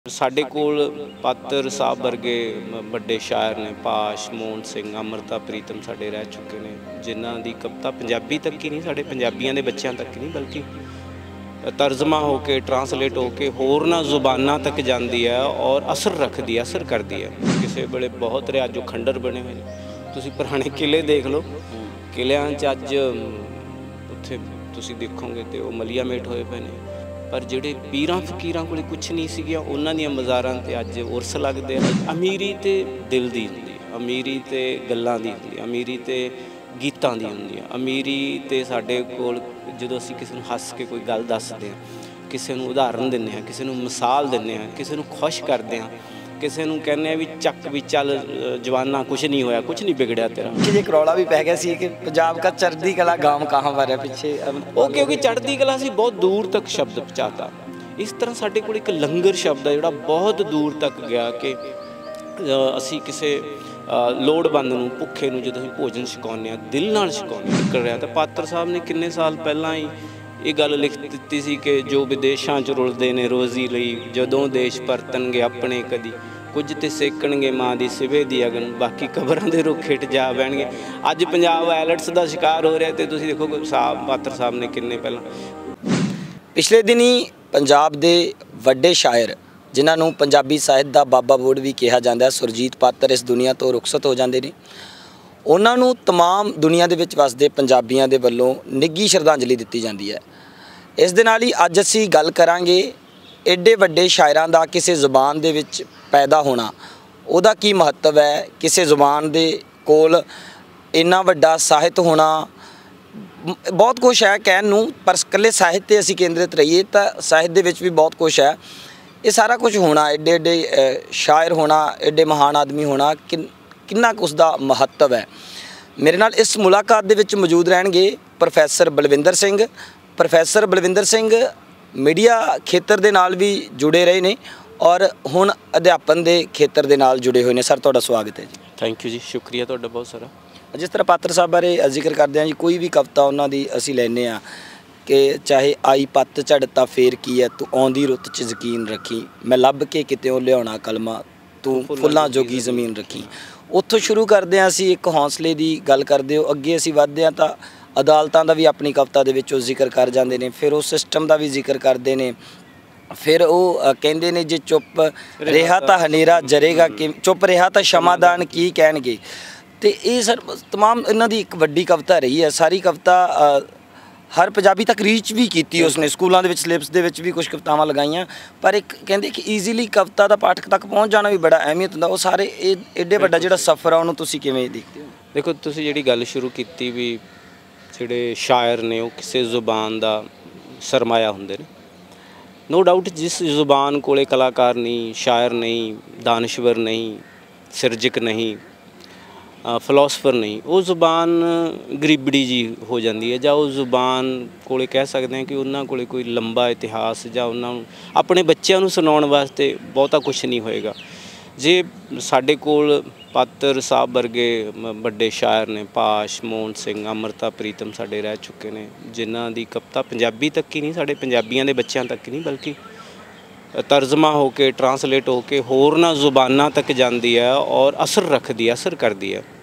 ਸਾਡੇ ਕੋਲ ਪਾਤਰ ਸਾਹਿਬ ਵਰਗੇ ਵੱਡੇ ਸ਼ਾਇਰ ਨੇ, ਪਾਸ਼, ਮੋਹਨ ਸਿੰਘ, ਅੰਮ੍ਰਿਤਾ ਪ੍ਰੀਤਮ ਸਾਡੇ ਰਹਿ ਚੁੱਕੇ ਨੇ, ਜਿਨ੍ਹਾਂ ਦੀ ਕਵਿਤਾ ਪੰਜਾਬੀ ਤੱਕ ਹੀ ਨਹੀਂ, ਸਾਡੇ ਪੰਜਾਬੀਆਂ ਦੇ ਬੱਚਿਆਂ ਤੱਕ ਨਹੀਂ ਬਲਕਿ ਤਰਜਮਾ ਹੋ ਕੇ, ਟਰਾਂਸਲੇਟ ਹੋ ਕੇ ਹੋਰਨਾਂ ਜ਼ੁਬਾਨਾਂ ਤੱਕ ਜਾਂਦੀ ਹੈ ਔਰ ਅਸਰ ਰੱਖਦੀ ਹੈ, ਅਸਰ ਕਰਦੀ ਹੈ। ਕਿਸੇ ਵੇਲੇ ਬਹੁਤ ਰਿਹਾ ਜੋ ਖੰਡਰ ਬਣੇ ਹੋਏ ਨੇ, ਤੁਸੀਂ ਪੁਰਾਣੇ ਕਿਲੇ ਦੇਖ ਲਓ, ਕਿਲਿਆਂ 'ਚ ਅੱਜ ਉੱਥੇ ਤੁਸੀਂ ਦੇਖੋਗੇ ਤੇ ਉਹ ਮਲੀਆ ਮੇਟ ਹੋਏ ਪਏ ਨੇ। ਪਰ ਜਿਹੜੇ ਪੀਰਾਂ ਫਕੀਰਾਂ ਕੋਲ ਕੁਛ ਨਹੀਂ ਸੀਗੀਆਂ, ਉਹਨਾਂ ਦੀਆਂ ਮਜ਼ਾਰਾਂ 'ਤੇ ਅੱਜ ਉਰਸ ਲੱਗਦੇ ਆ। ਅਮੀਰੀ ਤੇ ਦਿਲ ਦੀ ਹੁੰਦੀ, ਅਮੀਰੀ ਤੇ ਗੱਲਾਂ ਦੀ ਹੁੰਦੀ, ਅਮੀਰੀ ਤੇ ਗੀਤਾਂ ਦੀ ਹੁੰਦੀ ਆ। ਅਮੀਰੀ ਤੇ ਸਾਡੇ ਕੋਲ ਜਦੋਂ ਅਸੀਂ ਕਿਸੇ ਨੂੰ ਹੱਸ ਕੇ ਕੋਈ ਗੱਲ ਦੱਸਦੇ ਹਾਂ, ਕਿਸੇ ਨੂੰ ਉਦਾਹਰਨ ਦਿੰਦੇ ਹਾਂ, ਕਿਸੇ ਨੂੰ ਮਿਸਾਲ ਦਿੰਦੇ ਹਾਂ, ਕਿਸੇ ਨੂੰ ਖੁਸ਼ ਕਰਦੇ ਹਾਂ, ਕਿਸੇ ਨੂੰ ਕਹਿੰਦੇ ਆ ਵੀ ਚੱਕ ਵੀ ਚੱਲ ਜਵਾਨਾ, ਕੁਛ ਨਹੀਂ ਹੋਇਆ, ਕੁਛ ਨਹੀਂ ਵਿਗੜਿਆ ਤੇਰਾ। ये करौला भी पै गया सी कि पंजाब का चढ़ती कला गांव कहाँ पर है पिछे ਉਹ ਕਿਉਂਕਿ ਚੜ੍ਹਦੀ ਕਲਾ ਸੀ ਬਹੁਤ ਦੂਰ ਤੱਕ ਸ਼ਬਦ ਪਹੁੰਚਾਤਾ। ਇਸ ਤਰ੍ਹਾਂ ਸਾਡੇ ਕੋਲ ਇੱਕ ਲੰਗਰ ਸ਼ਬਦ ਹੈ ਜਿਹੜਾ ਬਹੁਤ ਦੂਰ ਤੱਕ ਗਿਆ ਕਿ ਅਸੀਂ ਕਿਸੇ ਲੋੜਵੰਦ ਨੂੰ, ਭੁੱਖੇ ਨੂੰ ਜਦੋਂ ਅਸੀਂ ਭੋਜਨ ਛਕਾਉਂਦੇ ਹਾਂ, ਦਿਲ ਨਾਲ ਛਕਾਉਂਦੇ ਨਿਕਲ ਰਿਹਾ। ਤਾਂ ਪਾਤਰ ਸਾਹਿਬ ਨੇ ਕਿੰਨੇ ਸਾਲ ਪਹਿਲਾਂ ਹੀ ਇਹ ਗੱਲ ਲਿਖ ਦਿੱਤੀ ਸੀ ਕਿ ਜੋ ਵਿਦੇਸ਼ਾਂ 'ਚ ਰੁਲਦੇ ਨੇ ਰੋਜ਼ੀ ਲਈ, ਜਦੋਂ ਦੇਸ਼ ਪਰਤਣਗੇ ਆਪਣੇ ਕਦੀ, ਕੁਝ ਤੇ ਸੇਕਣਗੇ ਮਾਂ ਦੀ ਸਿਵੇ ਦੀ ਅਗਨ, ਬਾਕੀ ਕਬਰਾਂ ਦੇ ਰੁੱਖ ਹੇਠ ਜਾ ਬਹਿਣਗੇ। ਅੱਜ ਪੰਜਾਬ ਐਲਟਸ ਦਾ ਸ਼ਿਕਾਰ ਹੋ ਰਿਹਾ ਤੇ ਤੁਸੀਂ ਦੇਖੋ ਪਾਤਰ ਸਾਹਿਬ ਨੇ ਕਿੰਨੇ ਪਹਿਲਾਂ। ਪਿਛਲੇ ਦਿਨੀ ਪੰਜਾਬ ਦੇ ਵੱਡੇ ਸ਼ਾਇਰ ਜਿਨ੍ਹਾਂ ਨੂੰ ਪੰਜਾਬੀ ਸਾਹਿਤ ਦਾ ਬਾਬਾ ਬੋੜ ਵੀ ਕਿਹਾ ਜਾਂਦਾ ਹੈ, ਸੁਰਜੀਤ ਪਾਤਰ ਇਸ ਦੁਨੀਆ ਤੋਂ ਰੁਖਸਤ ਹੋ ਜਾਂਦੇ ਨੇ। ਉਹਨਾਂ ਨੂੰ तमाम ਦੁਨੀਆ ਦੇ ਵਿੱਚ ਵਸਦੇ ਪੰਜਾਬੀਆਂ ਦੇ ਵੱਲੋਂ ਨਿੱਘੀ ਸ਼ਰਧਾਂਜਲੀ ਦਿੱਤੀ ਜਾਂਦੀ ਹੈ। ਇਸ ਦੇ ਨਾਲ ਹੀ ਅੱਜ ਅਸੀਂ ਗੱਲ ਕਰਾਂਗੇ ਐਡੇ ਵੱਡੇ ਸ਼ਾਇਰਾਂ ਦਾ ਕਿਸੇ ਜ਼ੁਬਾਨ ਦੇ ਵਿੱਚ ਪੈਦਾ ਹੋਣਾ, ਉਹਦਾ ਕੀ ਮਹੱਤਵ ਹੈ। ਕਿਸੇ ਜ਼ੁਬਾਨ ਦੇ ਕੋਲ ਇੰਨਾ ਵੱਡਾ ਸਾਹਿਤ ਹੋਣਾ, ਬਹੁਤ ਕੁਛ ਹੈ ਕਹਿਣ ਨੂੰ, ਪਰ ਇਕੱਲੇ ਸਾਹਿਤ 'ਤੇ ਅਸੀਂ ਕੇਂਦਰਿਤ ਰਹੀਏ ਤਾਂ ਸਾਹਿਤ ਦੇ ਵਿੱਚ ਵੀ ਬਹੁਤ ਕੁਛ ਹੈ। ਇਹ ਸਾਰਾ ਕੁਝ ਹੋਣਾ, ਐਡੇ ਐਡੇ ਸ਼ਾਇਰ ਹੋਣਾ, ਐਡੇ ਮਹਾਨ ਆਦਮੀ ਹੋਣਾ, ਕਿੰਨਾ ਕੁ ਉਸਦਾ ਮਹੱਤਵ ਹੈ। ਮੇਰੇ ਨਾਲ ਇਸ ਮੁਲਾਕਾਤ ਦੇ ਵਿੱਚ ਮੌਜੂਦ ਰਹਿਣਗੇ professor Balwinder Singh. Professor Balwinder Singh media ਖੇਤਰ ਦੇ ਨਾਲ ਵੀ ਜੁੜੇ ਰਹੇ ਨੇ ਔਰ ਹੁਣ ਅਧਿਆਪਨ ਦੇ ਖੇਤਰ ਦੇ ਨਾਲ ਜੁੜੇ ਹੋਏ ਨੇ। ਸਰ, ਤੁਹਾਡਾ ਸਵਾਗਤ ਹੈ ਜੀ। ਥੈਂਕ ਯੂ ਜੀ, ਸ਼ੁਕਰੀਆ ਤੁਹਾਡਾ ਬਹੁਤ ਸਾਰਾ। ਜਿਸ ਤਰ੍ਹਾਂ ਪਾਤਰ ਸਾਹਿਬ ਬਾਰੇ ਜ਼ਿਕਰ ਕਰਦੇ ਹਾਂ ਜੀ, ਕੋਈ ਵੀ ਕਵਿਤਾ ਉਹਨਾਂ ਦੀ ਅਸੀਂ ਲੈਂਦੇ ਹਾਂ ਕਿ ਚਾਹੇ ਆਈ ਪੱਤ ਝੜ ਤਾਂ ਫੇਰ ਕੀ ਹੈ, ਤੂੰ ਆਉਂਦੀ ਰੁੱਤ 'ਚ ਯਕੀਨ ਰੱਖੀ, ਮੈਂ ਲੱਭ ਕੇ ਕਿਤਿਓਂ ਲਿਆਉਣਾ ਕਲਮਾ, ਤੂੰ ਫੁੱਲਾਂ ਜੋਗੀ ਜ਼ਮੀਨ ਰੱਖੀ। ਉੱਥੋਂ ਸ਼ੁਰੂ ਕਰਦੇ ਹਾਂ ਅਸੀਂ, ਇੱਕ ਹੌਸਲੇ ਦੀ ਗੱਲ ਕਰਦੇ ਹੋ, ਅੱਗੇ ਅਸੀਂ ਵੱਧਦੇ ਹਾਂ ਤਾਂ ਅਦਾਲਤਾਂ ਦਾ ਵੀ ਆਪਣੀ ਕਵਿਤਾ ਦੇ ਵਿੱਚ ਉਹ ਜ਼ਿਕਰ ਕਰ ਜਾਂਦੇ ਨੇ, ਫਿਰ ਉਹ ਸਿਸਟਮ ਦਾ ਵੀ ਜ਼ਿਕਰ ਕਰਦੇ ਨੇ, ਫਿਰ ਉਹ ਕਹਿੰਦੇ ਨੇ ਜੇ ਚੁੱਪ ਰਿਹਾ ਤਾਂ ਹਨੇਰਾ ਜਰੇਗਾ, ਕਿ ਚੁੱਪ ਰਿਹਾ ਤਾਂ ਸ਼ਮਾਦਾਨ ਕੀ ਕਹਿਣਗੇ। ਅਤੇ ਇਹ ਸਰ तमाम ਇਹਨਾਂ ਦੀ ਇੱਕ ਵੱਡੀ ਕਵਿਤਾ ਰਹੀ ਹੈ। ਸਾਰੀ ਕਵਿਤਾ ਹਰ ਪੰਜਾਬੀ ਤੱਕ ਰੀਚ ਵੀ ਕੀਤੀ ਉਸਨੇ, ਸਕੂਲਾਂ ਦੇ ਵਿੱਚ ਸਿਲੇਬਸ ਦੇ ਵਿੱਚ ਵੀ ਕੁਝ ਕਵਿਤਾਵਾਂ ਲਗਾਈਆਂ। ਪਰ ਇੱਕ ਕਹਿੰਦੇ ਕਿ ਈਜ਼ੀਲੀ ਕਵਿਤਾ ਦਾ ਪਾਠਕ ਤੱਕ ਪਹੁੰਚ ਜਾਣਾ ਵੀ ਬੜਾ ਅਹਿਮੀਅਤ ਹੁੰਦਾ। ਉਹ ਸਾਰੇ ਇਹ ਐਡੇ ਵੱਡਾ ਜਿਹੜਾ ਸਫ਼ਰ ਆ ਉਹਨੂੰ ਤੁਸੀਂ ਕਿਵੇਂ ਦੇਖਦੇ ਹੋ? ਦੇਖੋ, ਤੁਸੀਂ ਜਿਹੜੀ ਗੱਲ ਸ਼ੁਰੂ ਕੀਤੀ ਵੀ ਜਿਹੜੇ ਸ਼ਾਇਰ ਨੇ ਉਹ ਕਿਸੇ ਜ਼ੁਬਾਨ ਦਾ ਸਰਮਾਇਆ ਹੁੰਦੇ ਨੇ, ਨੋ ਡਾਊਟ। ਜਿਸ ਜ਼ੁਬਾਨ ਕੋਲੇ ਕਲਾਕਾਰ ਨਹੀਂ, ਸ਼ਾਇਰ ਨਹੀਂ, ਦਾਨਸ਼ਵਰ ਨਹੀਂ, ਸਿਰਜਕ ਨਹੀਂ, ਫਿਲੋਸਫਰ ਨਹੀਂ, ਉਹ ਜ਼ੁਬਾਨ ਗਰੀਬੜੀ ਜੀ ਹੋ ਜਾਂਦੀ ਹੈ। ਜਾਂ ਉਹ ਜ਼ੁਬਾਨ ਕੋਲੇ ਕਹਿ ਸਕਦੇ ਹਾਂ ਕਿ ਉਹਨਾਂ ਕੋਲੇ ਕੋਈ ਲੰਬਾ ਇਤਿਹਾਸ ਜਾਂ ਉਹਨਾਂ ਨੂੰ ਆਪਣੇ ਬੱਚਿਆਂ ਨੂੰ ਸੁਣਾਉਣ ਵਾਸਤੇ ਬਹੁਤਾ ਕੁਛ ਨਹੀਂ ਹੋਏਗਾ। ਜੇ ਸਾਡੇ ਕੋਲ ਪਾਤਰ ਸਾਹਿਬ ਵਰਗੇ ਵੱਡੇ ਸ਼ਾਇਰ ਨੇ, ਪਾਸ਼, ਮੋਹਨ ਸਿੰਘ, ਅੰਮ੍ਰਿਤਾ ਪ੍ਰੀਤਮ ਸਾਡੇ ਰਹਿ ਚੁੱਕੇ ਨੇ, ਜਿਨ੍ਹਾਂ ਦੀ ਕਵਿਤਾ ਪੰਜਾਬੀ ਤੱਕ ਹੀ ਨਹੀਂ, ਸਾਡੇ ਪੰਜਾਬੀਆਂ ਦੇ ਬੱਚਿਆਂ ਤੱਕ ਨਹੀਂ ਬਲਕਿ ਤਰਜਮਾ ਹੋ ਕੇ, ਟਰਾਂਸਲੇਟ ਹੋ ਕੇ ਹੋਰਨਾਂ ਜ਼ੁਬਾਨਾਂ ਤੱਕ ਜਾਂਦੀ ਹੈ ਔਰ ਅਸਰ ਰੱਖਦੀ ਹੈ, ਅਸਰ ਕਰਦੀ ਹੈ।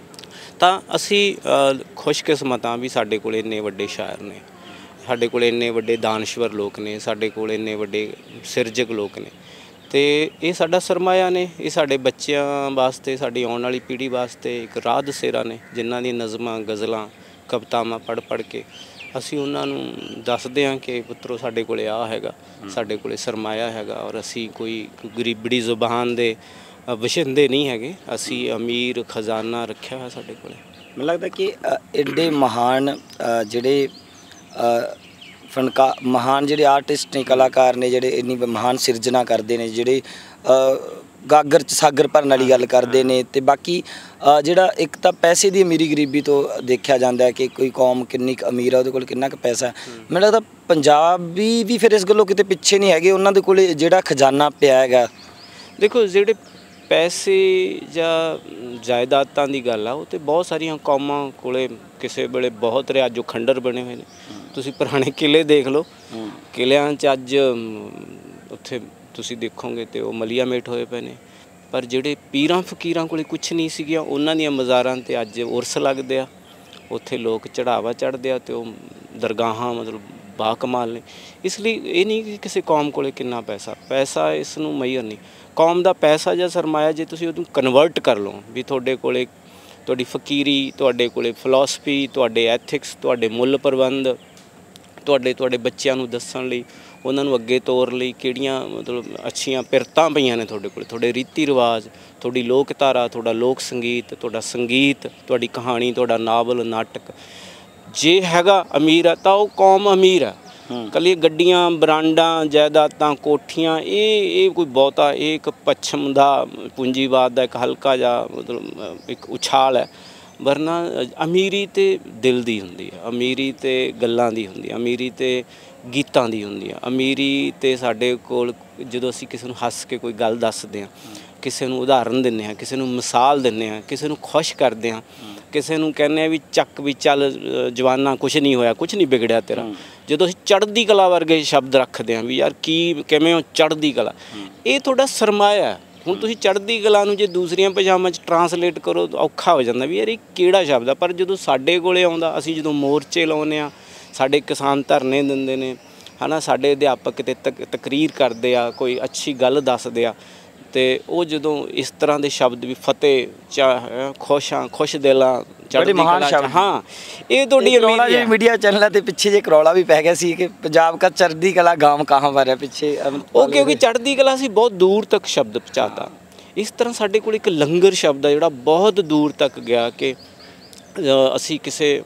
ਤਾਂ ਅਸੀਂ ਖੁਸ਼ਕਿਸਮਤ ਹਾਂ ਵੀ ਸਾਡੇ ਕੋਲ ਇੰਨੇ ਵੱਡੇ ਸ਼ਾਇਰ ਨੇ, ਸਾਡੇ ਕੋਲ ਇੰਨੇ ਵੱਡੇ ਦਾਨਸ਼ਵਰ ਲੋਕ ਨੇ, ਸਾਡੇ ਕੋਲ ਇੰਨੇ ਵੱਡੇ ਸਿਰਜਕ ਲੋਕ ਨੇ। ਅਤੇ ਇਹ ਸਾਡਾ ਸਰਮਾਇਆ ਨੇ, ਇਹ ਸਾਡੇ ਬੱਚਿਆਂ ਵਾਸਤੇ, ਸਾਡੀ ਆਉਣ ਵਾਲੀ ਪੀੜ੍ਹੀ ਵਾਸਤੇ ਇੱਕ ਰਾਹ ਦਸੇਰਾ ਨੇ, ਜਿਨ੍ਹਾਂ ਦੀਆਂ ਨਜ਼ਮਾਂ, ਗਜ਼ਲਾਂ, ਕਵਿਤਾਵਾਂ ਪੜ੍ਹ ਪੜ੍ਹ ਕੇ ਅਸੀਂ ਉਹਨਾਂ ਨੂੰ ਦੱਸਦੇ ਹਾਂ ਕਿ ਪੁੱਤਰੋ ਸਾਡੇ ਕੋਲ ਆਹ ਹੈਗਾ, ਸਾਡੇ ਕੋਲ ਸਰਮਾਇਆ ਹੈਗਾ ਔਰ ਅਸੀਂ ਕੋਈ ਗਰੀਬੜੀ ਜ਼ੁਬਾਨ ਦੇ ਵਸ਼ਿੰਦੇ ਨਹੀਂ ਹੈਗੇ, ਅਸੀਂ ਅਮੀਰ ਖਜ਼ਾਨਾ ਰੱਖਿਆ ਹੋਇਆ ਸਾਡੇ ਕੋਲ। ਮੈਨੂੰ ਲੱਗਦਾ ਕਿ ਐਡੇ ਮਹਾਨ ਜਿਹੜੇ ਮਹਾਨ ਜਿਹੜੇ ਆਰਟਿਸਟ ਨੇ, ਕਲਾਕਾਰ ਨੇ, ਜਿਹੜੇ ਇੰਨੀ ਮਹਾਨ ਸਿਰਜਣਾ ਕਰਦੇ ਨੇ, ਜਿਹੜੇ ਗਾਗਰ 'ਚ ਸਾਗਰ ਭਰਨ ਵਾਲੀ ਗੱਲ ਕਰਦੇ ਨੇ, ਅਤੇ ਬਾਕੀ ਜਿਹੜਾ ਇੱਕ ਤਾਂ ਪੈਸੇ ਦੀ ਅਮੀਰੀ ਗਰੀਬੀ ਤੋਂ ਦੇਖਿਆ ਜਾਂਦਾ ਕਿ ਕੋਈ ਕੌਮ ਕਿੰਨੀ ਕੁ ਅਮੀਰ ਆ, ਉਹਦੇ ਕੋਲ ਕਿੰਨਾ ਕੁ ਪੈਸਾ। ਮੈਨੂੰ ਲੱਗਦਾ ਪੰਜਾਬੀ ਵੀ ਫਿਰ ਇਸ ਗੱਲੋਂ ਕਿਤੇ ਪਿੱਛੇ ਨਹੀਂ ਹੈਗੇ, ਉਹਨਾਂ ਦੇ ਕੋਲ ਜਿਹੜਾ ਖਜ਼ਾਨਾ ਪਿਆ ਹੈਗਾ। ਦੇਖੋ, ਜਿਹੜੇ ਪੈਸੇ ਜਾਂ ਜਾਇਦਾਦਾਂ ਦੀ ਗੱਲ ਆ, ਉਹ ਤਾਂ ਬਹੁਤ ਸਾਰੀਆਂ ਕੌਮਾਂ ਕੋਲੇ ਕਿਸੇ ਵੇਲੇ ਬਹੁਤ ਰਿਹਾ ਜੋ ਖੰਡਰ ਬਣੇ ਹੋਏ ਨੇ। ਤੁਸੀਂ ਪੁਰਾਣੇ ਕਿਲੇ ਦੇਖ ਲਓ, ਕਿਲਿਆਂ 'ਚ ਅੱਜ ਉੱਥੇ ਤੁਸੀਂ ਦੇਖੋਗੇ ਤੇ ਉਹ ਮਲੀਆ ਮੇਟ ਹੋਏ ਪਏ ਨੇ। ਪਰ ਜਿਹੜੇ ਪੀਰਾਂ ਫਕੀਰਾਂ ਕੋਲੇ ਕੁਛ ਨਹੀਂ ਸੀਗੀਆਂ, ਉਹਨਾਂ ਦੀਆਂ ਮਜ਼ਾਰਾਂ ਤੇ ਅੱਜ ਉਰਸ ਲੱਗਦੇ ਆ, ਉੱਥੇ ਲੋਕ ਚੜਾਵਾ ਚੜ੍ਹਦੇ ਆ ਤੇ ਉਹ ਦਰਗਾਹਾਂ ਮਤਲਬ ਬਾ ਕਮਾਲ ਨੇ। ਇਸ ਲਈ ਇਹ ਨਹੀਂ ਕਿ ਕਿਸੇ ਕੌਮ ਕੋਲੇ ਕਿੰਨਾ ਪੈਸਾ ਇਸ ਨੂੰ ਮੈਯਰ ਨਹੀਂ। ਕੌਮ ਦਾ ਪੈਸਾ ਜਾਂ ਸਰਮਾਇਆ ਜੇ ਤੁਸੀਂ ਉਹਨੂੰ ਕਨਵਰਟ ਕਰ ਲਓ ਵੀ ਤੁਹਾਡੇ ਕੋਲੇ ਤੁਹਾਡੀ ਫਕੀਰੀ, ਤੁਹਾਡੇ ਕੋਲੇ ਫਿਲਾਸਫੀ, ਤੁਹਾਡੇ ਐਥਿਕਸ, ਤੁਹਾਡੇ ਮੁੱਲ ਪ੍ਰਬੰਧ, ਤੁਹਾਡੇ ਬੱਚਿਆਂ ਨੂੰ ਦੱਸਣ ਲਈ, ਉਹਨਾਂ ਨੂੰ ਅੱਗੇ ਤੋਰ ਲਈ ਕਿਹੜੀਆਂ ਮਤਲਬ ਅੱਛੀਆਂ ਪਿਰਤਾਂ ਪਈਆਂ ਨੇ ਤੁਹਾਡੇ ਕੋਲ, ਤੁਹਾਡੇ ਰੀਤੀ ਰਿਵਾਜ, ਤੁਹਾਡੀ ਲੋਕ ਧਾਰਾ, ਤੁਹਾਡਾ ਲੋਕ ਸੰਗੀਤ, ਤੁਹਾਡਾ ਸੰਗੀਤ, ਤੁਹਾਡੀ ਕਹਾਣੀ, ਤੁਹਾਡਾ ਨਾਵਲ, ਨਾਟਕ ਜੇ ਹੈਗਾ ਅਮੀਰ ਆ ਤਾਂ ਉਹ ਕੌਮ ਅਮੀਰ ਆ। ਇਕੱਲੀ ਗੱਡੀਆਂ, ਬਰਾਂਡਾਂ, ਜਾਇਦਾਦਾਂ, ਕੋਠੀਆਂ ਇਹ ਕੋਈ ਬਹੁਤਾ, ਇਹ ਇੱਕ ਪੱਛਮ ਦਾ ਪੂੰਜੀਵਾਦ ਦਾ ਇੱਕ ਹਲਕਾ ਜਿਹਾ ਮਤਲਬ ਇੱਕ ਉਛਾਲ ਹੈ। ਵਰਨਾ ਅਮੀਰੀ ਤੇ ਦਿਲ ਦੀ ਹੁੰਦੀ ਹੈ, ਅਮੀਰੀ ਤੇ ਗੱਲਾਂ ਦੀ ਹੁੰਦੀ ਹੈ, ਅਮੀਰੀ ਤੇ ਗੀਤਾਂ ਦੀ ਹੁੰਦੀ ਆ। ਅਮੀਰੀ ਤੇ ਸਾਡੇ ਕੋਲ ਜਦੋਂ ਅਸੀਂ ਕਿਸੇ ਨੂੰ ਹੱਸ ਕੇ ਕੋਈ ਗੱਲ ਦੱਸਦੇ ਹਾਂ, ਕਿਸੇ ਨੂੰ ਉਦਾਹਰਨ ਦਿੰਦੇ ਹਾਂ, ਕਿਸੇ ਨੂੰ ਮਿਸਾਲ ਦਿੰਦੇ ਹਾਂ, ਕਿਸੇ ਨੂੰ ਖੁਸ਼ ਕਰਦੇ ਹਾਂ, ਕਿਸੇ ਨੂੰ ਕਹਿੰਦੇ ਹਾਂ ਵੀ ਚੱਕ ਵੀ ਚੱਲ ਜਵਾਨਾ ਕੁਛ ਨਹੀਂ ਹੋਇਆ, ਕੁਛ ਨਹੀਂ ਵਿਗੜਿਆ ਤੇਰਾ, ਜਦੋਂ ਅਸੀਂ ਚੜ੍ਹਦੀ ਕਲਾ ਵਰਗੇ ਸ਼ਬਦ ਰੱਖਦੇ ਹਾਂ ਵੀ ਯਾਰ ਕਿਵੇਂ ਹੋ ਚੜ੍ਹਦੀ ਕਲਾ, ਇਹ ਤੁਹਾਡਾ ਸਰਮਾਇਆ। ਹੁਣ ਤੁਸੀਂ ਚੜ੍ਹਦੀ ਕਲਾ ਨੂੰ ਜੇ ਦੂਸਰੀਆਂ ਭਾਸ਼ਾਵਾਂ 'ਚ ਟਰਾਂਸਲੇਟ ਕਰੋ ਔਖਾ ਹੋ ਜਾਂਦਾ ਵੀ ਯਾਰ ਇਹ ਕਿਹੜਾ ਸ਼ਬਦ ਆ। ਪਰ ਜਦੋਂ ਸਾਡੇ ਕੋਲੇ ਆਉਂਦਾ, ਅਸੀਂ ਜਦੋਂ ਮੋਰਚੇ ਲਾਉਂਦੇ ਹਾਂ, ਸਾਡੇ ਕਿਸਾਨ ਧਰਨੇ ਦਿੰਦੇ ਨੇ ਹੈ ਨਾ, ਸਾਡੇ ਅਧਿਆਪਕ ਕਿਤੇ ਤਕਰੀਰ ਕਰਦੇ ਆ, ਕੋਈ ਅੱਛੀ ਗੱਲ ਦੱਸਦੇ ਆ, ਅਤੇ ਉਹ ਜਦੋਂ ਇਸ ਤਰ੍ਹਾਂ ਦੇ ਸ਼ਬਦ ਵੀ ਫਤਿਹ, ਖੁਸ਼ ਦਿਲਾਂ, ਚੜ੍ਹਦੀ ਕਲਾ, ਹਾਂ ਇਹ ਤੁਹਾਡੀ ਮੀਡੀਆ ਚੈਨਲਾਂ ਦੇ ਪਿੱਛੇ ਜੇ ਕਰੌਲਾ ਵੀ ਪੈ ਗਿਆ ਸੀ ਕਿ ਪੰਜਾਬ ਕਾ ਚੜ੍ਹਦੀ ਕਲਾ ਗਾਂਵ ਕਹਾਂ ਪਰ ਹੈ ਪਿੱਛੇ, ਉਹ ਕਿਉਂਕਿ ਚੜ੍ਹਦੀ ਕਲਾ ਸੀ ਬਹੁਤ ਦੂਰ ਤੱਕ ਸ਼ਬਦ ਪਹੁੰਚਾਤਾ। ਇਸ ਤਰ੍ਹਾਂ ਸਾਡੇ ਕੋਲ ਇੱਕ ਲੰਗਰ ਸ਼ਬਦ ਆ ਜਿਹੜਾ ਬਹੁਤ ਦੂਰ ਤੱਕ ਗਿਆ ਕਿ ਅਸੀਂ ਕਿਸੇ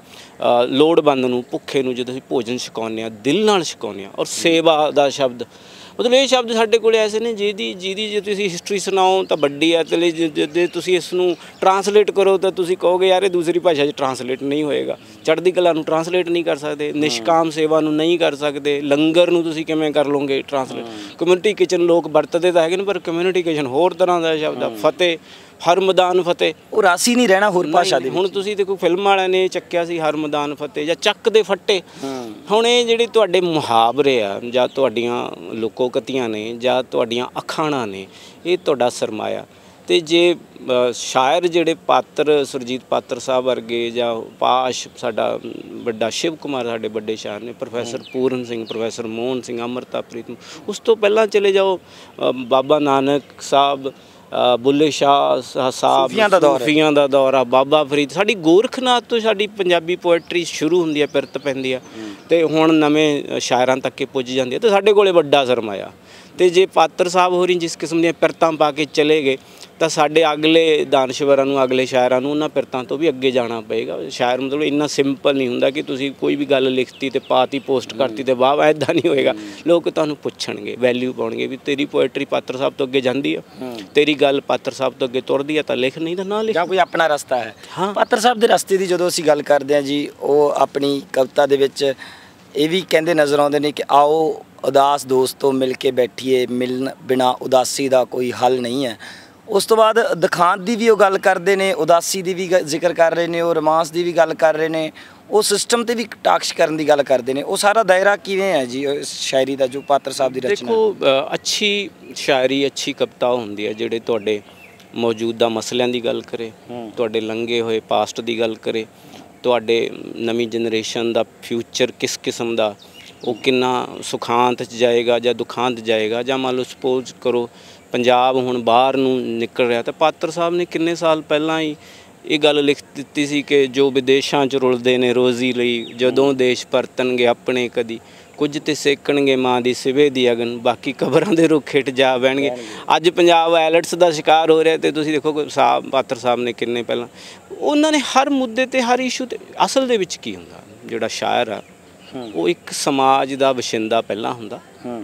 ਲੋੜਵੰਦ ਨੂੰ, ਭੁੱਖੇ ਨੂੰ ਜਦੋਂ ਅਸੀਂ ਭੋਜਨ ਛਕਾਉਂਦੇ ਹਾਂ, ਦਿਲ ਨਾਲ ਛਕਾਉਂਦੇ ਹਾਂ। ਔਰ ਸੇਵਾ ਦਾ ਸ਼ਬਦ, ਮਤਲਬ ਇਹ ਸ਼ਬਦ ਸਾਡੇ ਕੋਲ ਐਸੇ ਨੇ ਜਿਹਦੀ ਜੇ ਤੁਸੀਂ ਹਿਸਟਰੀ ਸੁਣਾਓ ਤਾਂ ਵੱਡੀ ਹੈ, ਤੇ ਜੇ ਤੁਸੀਂ ਇਸ ਨੂੰ ਟਰਾਂਸਲੇਟ ਕਰੋ ਤਾਂ ਤੁਸੀਂ ਕਹੋਗੇ ਯਾਰ ਇਹ ਦੂਸਰੀ ਭਾਸ਼ਾ 'ਚ ਟਰਾਂਸਲੇਟ ਨਹੀਂ ਹੋਏਗਾ। ਚੜ੍ਹਦੀ ਕਲਾ ਨੂੰ ਟਰਾਂਸਲੇਟ ਨਹੀਂ ਕਰ ਸਕਦੇ, ਨਿਸ਼ਕਾਮ ਸੇਵਾ ਨੂੰ ਨਹੀਂ ਕਰ ਸਕਦੇ, ਲੰਗਰ ਨੂੰ ਤੁਸੀਂ ਕਿਵੇਂ ਕਰ ਲਓਗੇ ਟਰਾਂਸਲੇਟ। ਕਮਿਊਨਿਟੀ ਕਿਚਨ ਲੋਕ ਵਰਤਦੇ ਤਾਂ ਹੈਗੇ ਨੇ, ਪਰ ਕਮਿਊਨਿਟੀ ਕਿਚਨ ਹੋਰ ਤਰ੍ਹਾਂ ਦਾ ਸ਼ਬਦ ਆ। ਫਤਿਹ, ਹਰ ਮੈਦਾਨ ਫਤਿਹ, ਉਹ ਰਾਸੀ ਨਹੀਂ ਰਹਿਣਾ ਹੋਰ ਭਾਸ਼ਾ ਦੀ। ਹੁਣ ਤੁਸੀਂ ਦੇਖੋ ਫਿਲਮ ਵਾਲਿਆਂ ਨੇ ਚੱਕਿਆ ਸੀ ਹਰ ਮੈਦਾਨ ਫਤਿਹ ਜਾਂ ਚੱਕ ਦੇ ਫੱਟੇ। ਹੁਣ ਇਹ ਜਿਹੜੇ ਤੁਹਾਡੇ ਮੁਹਾਵਰੇ ਆ ਜਾਂ ਤੁਹਾਡੀਆਂ ਲੋਕੋਕਤੀਆਂ ਨੇ ਜਾਂ ਤੁਹਾਡੀਆਂ ਅਖਾਣਾਂ ਨੇ, ਇਹ ਤੁਹਾਡਾ ਸਰਮਾਇਆ। ਅਤੇ ਜੇ ਸ਼ਾਇਰ ਜਿਹੜੇ ਪਾਤਰ, ਸੁਰਜੀਤ ਪਾਤਰ ਸਾਹਿਬ ਵਰਗੇ, ਜਾਂ ਪਾਸ਼ ਸਾਡਾ ਵੱਡਾ ਸ਼ਿਵ ਕੁਮਾਰ ਸਾਡੇ ਵੱਡੇ ਸ਼ਾਇਰ ਨੇ, ਪ੍ਰੋਫੈਸਰ ਪੂਰਨ ਸਿੰਘ, ਪ੍ਰੋਫੈਸਰ ਮੋਹਨ ਸਿੰਘ, ਅੰਮ੍ਰਿਤਾ ਪ੍ਰੀਤਮ, ਉਸ ਤੋਂ ਪਹਿਲਾਂ ਚਲੇ ਜਾਓ ਬਾਬਾ ਨਾਨਕ ਸਾਹਿਬ, ਬੁੱਲੇ ਸ਼ਾਹ ਸਾਹਿਬ, ਸੂਫੀਆਂ ਦਾ ਦੌਰ ਆ, ਬਾਬਾ ਫਰੀਦ। ਸਾਡੀ ਗੋਰਖਨਾਥ ਤੋਂ ਸਾਡੀ ਪੰਜਾਬੀ ਪੋਇਟਰੀ ਸ਼ੁਰੂ ਹੁੰਦੀ ਹੈ, ਪਿਰਤ ਪੈਂਦੀ ਆ, ਅਤੇ ਹੁਣ ਨਵੇਂ ਸ਼ਾਇਰਾਂ ਤੱਕ ਪੁੱਜ ਜਾਂਦੀ ਹੈ। ਅਤੇ ਸਾਡੇ ਕੋਲ ਵੱਡਾ ਸਰਮਾਇਆ। ਅਤੇ ਜੇ ਪਾਤਰ ਸਾਹਿਬ ਹੋਰੀ ਜਿਸ ਕਿਸਮ ਦੀਆਂ ਪਿਰਤਾਂ ਪਾ ਕੇ ਚਲੇ ਗਏ ਤਾਂ ਸਾਡੇ ਅਗਲੇ ਦਾਨਸ਼ਵਰਾਂ ਨੂੰ, ਅਗਲੇ ਸ਼ਾਇਰਾਂ ਨੂੰ ਉਹਨਾਂ ਪਿਰਤਾਂ ਤੋਂ ਵੀ ਅੱਗੇ ਜਾਣਾ ਪਏਗਾ। ਸ਼ਾਇਰ ਮਤਲਬ ਇੰਨਾ ਸਿੰਪਲ ਨਹੀਂ ਹੁੰਦਾ ਕਿ ਤੁਸੀਂ ਕੋਈ ਵੀ ਗੱਲ ਲਿਖਤੀ ਅਤੇ ਪਾਤੀ, ਪੋਸਟ ਕਰਤੀ ਅਤੇ ਵਾਹ, ਇੱਦਾਂ ਨਹੀਂ ਹੋਏਗਾ। ਲੋਕ ਤੁਹਾਨੂੰ ਪੁੱਛਣਗੇ, ਵੈਲਿਊ ਪਾਉਣਗੇ ਵੀ ਤੇਰੀ ਪੋਇਟਰੀ ਪਾਤਰ ਸਾਹਿਬ ਤੋਂ ਅੱਗੇ ਜਾਂਦੀ ਆ, ਤੇਰੀ ਗੱਲ ਪਾਤਰ ਸਾਹਿਬ ਤੋਂ ਅੱਗੇ ਤੁਰਦੀ ਆ ਤਾਂ ਲਿਖ, ਨਹੀਂ ਤਾਂ ਨਾ ਲਿਖ, ਜਾਂ ਕੋਈ ਆਪਣਾ ਰਸਤਾ ਹੈ। ਪਾਤਰ ਸਾਹਿਬ ਦੇ ਰਸਤੇ ਦੀ ਜਦੋਂ ਅਸੀਂ ਗੱਲ ਕਰਦੇ ਹਾਂ ਜੀ, ਉਹ ਆਪਣੀ ਕਵਿਤਾ ਦੇ ਵਿੱਚ ਇਹ ਵੀ ਕਹਿੰਦੇ ਨਜ਼ਰ ਆਉਂਦੇ ਨੇ ਕਿ ਆਓ ਉਦਾਸ ਦੋਸਤੋ ਮਿਲ ਕੇ ਬੈਠੀਏ, ਮਿਲਣ ਬਿਨਾ ਉਦਾਸੀ ਦਾ ਕੋਈ ਹੱਲ ਨਹੀਂ ਹੈ। ਉਸ ਤੋਂ ਬਾਅਦ ਦੁਖਾਂਤ ਦੀ ਵੀ ਉਹ ਗੱਲ ਕਰਦੇ ਨੇ, ਉਦਾਸੀ ਦੀ ਵੀ ਜ਼ਿਕਰ ਕਰ ਰਹੇ ਨੇ, ਉਹ ਰੋਮਾਂਸ ਦੀ ਵੀ ਗੱਲ ਕਰ ਰਹੇ ਨੇ, ਉਹ ਸਿਸਟਮ 'ਤੇ ਵੀ ਕਟਾਕਸ਼ ਕਰਨ ਦੀ ਗੱਲ ਕਰਦੇ ਨੇ। ਉਹ ਸਾਰਾ ਦਾਇਰਾ ਕਿਵੇਂ ਹੈ ਜੀ ਸ਼ਾਇਰੀ ਦਾ ਜੋ ਪਾਤਰ ਸਾਹਿਬ ਦੀ ਰਚਨਾ? ਦੇਖੋ, ਅੱਛੀ ਸ਼ਾਇਰੀ, ਅੱਛੀ ਕਵਿਤਾ ਹੁੰਦੀ ਹੈ ਜਿਹੜੇ ਤੁਹਾਡੇ ਮੌਜੂਦਾ ਮਸਲਿਆਂ ਦੀ ਗੱਲ ਕਰੇ, ਤੁਹਾਡੇ ਲੰਘੇ ਹੋਏ ਪਾਸਟ ਦੀ ਗੱਲ ਕਰੇ, ਤੁਹਾਡੇ ਨਵੀਂ ਜਨਰੇਸ਼ਨ ਦਾ ਫਿਊਚਰ ਕਿਸ ਕਿਸਮ ਦਾ, ਉਹ ਕਿੰਨਾ ਸੁਖਾਂਤ 'ਚ ਜਾਏਗਾ ਜਾਂ ਦੁਖਾਂਤ ਜਾਏਗਾ। ਜਾਂ ਮੰਨ ਲਓ ਸਪੋਜ਼ ਕਰੋ ਪੰਜਾਬ ਹੁਣ ਬਾਹਰ ਨੂੰ ਨਿਕਲ ਰਿਹਾ, ਤਾਂ ਪਾਤਰ ਸਾਹਿਬ ਨੇ ਕਿੰਨੇ ਸਾਲ ਪਹਿਲਾਂ ਹੀ ਇਹ ਗੱਲ ਲਿਖ ਦਿੱਤੀ ਸੀ ਕਿ ਜੋ ਵਿਦੇਸ਼ਾਂ 'ਚ ਰੁਲਦੇ ਨੇ ਰੋਜ਼ੀ ਲਈ, ਜਦੋਂ ਦੇਸ਼ ਪਰਤਣਗੇ ਆਪਣੇ ਕਦੀ, ਕੁਝ ਤੇ ਸੇਕਣਗੇ ਮਾਂ ਦੀ ਸਿਵੇ ਦੀ ਅਗਨ, ਬਾਕੀ ਕਬਰਾਂ ਦੇ ਰੁੱਖ ਹੇਠ ਜਾ ਬਹਿਣਗੇ। ਅੱਜ ਪੰਜਾਬ ਆਇਲਟਸ ਦਾ ਸ਼ਿਕਾਰ ਹੋ ਰਿਹਾ, ਅਤੇ ਤੁਸੀਂ ਦੇਖੋ ਪਾਤਰ ਸਾਹਿਬ ਨੇ ਕਿੰਨੇ ਪਹਿਲਾਂ, ਉਹਨਾਂ ਨੇ ਹਰ ਮੁੱਦੇ 'ਤੇ, ਹਰ ਇਸ਼ੂ 'ਤੇ। ਅਸਲ ਦੇ ਵਿੱਚ ਕੀ ਹੁੰਦਾ, ਜਿਹੜਾ ਸ਼ਾਇਰ ਆ ਉਹ ਇੱਕ ਸਮਾਜ ਦਾ ਵਸਿੰਦਾ ਪਹਿਲਾਂ ਹੁੰਦਾ,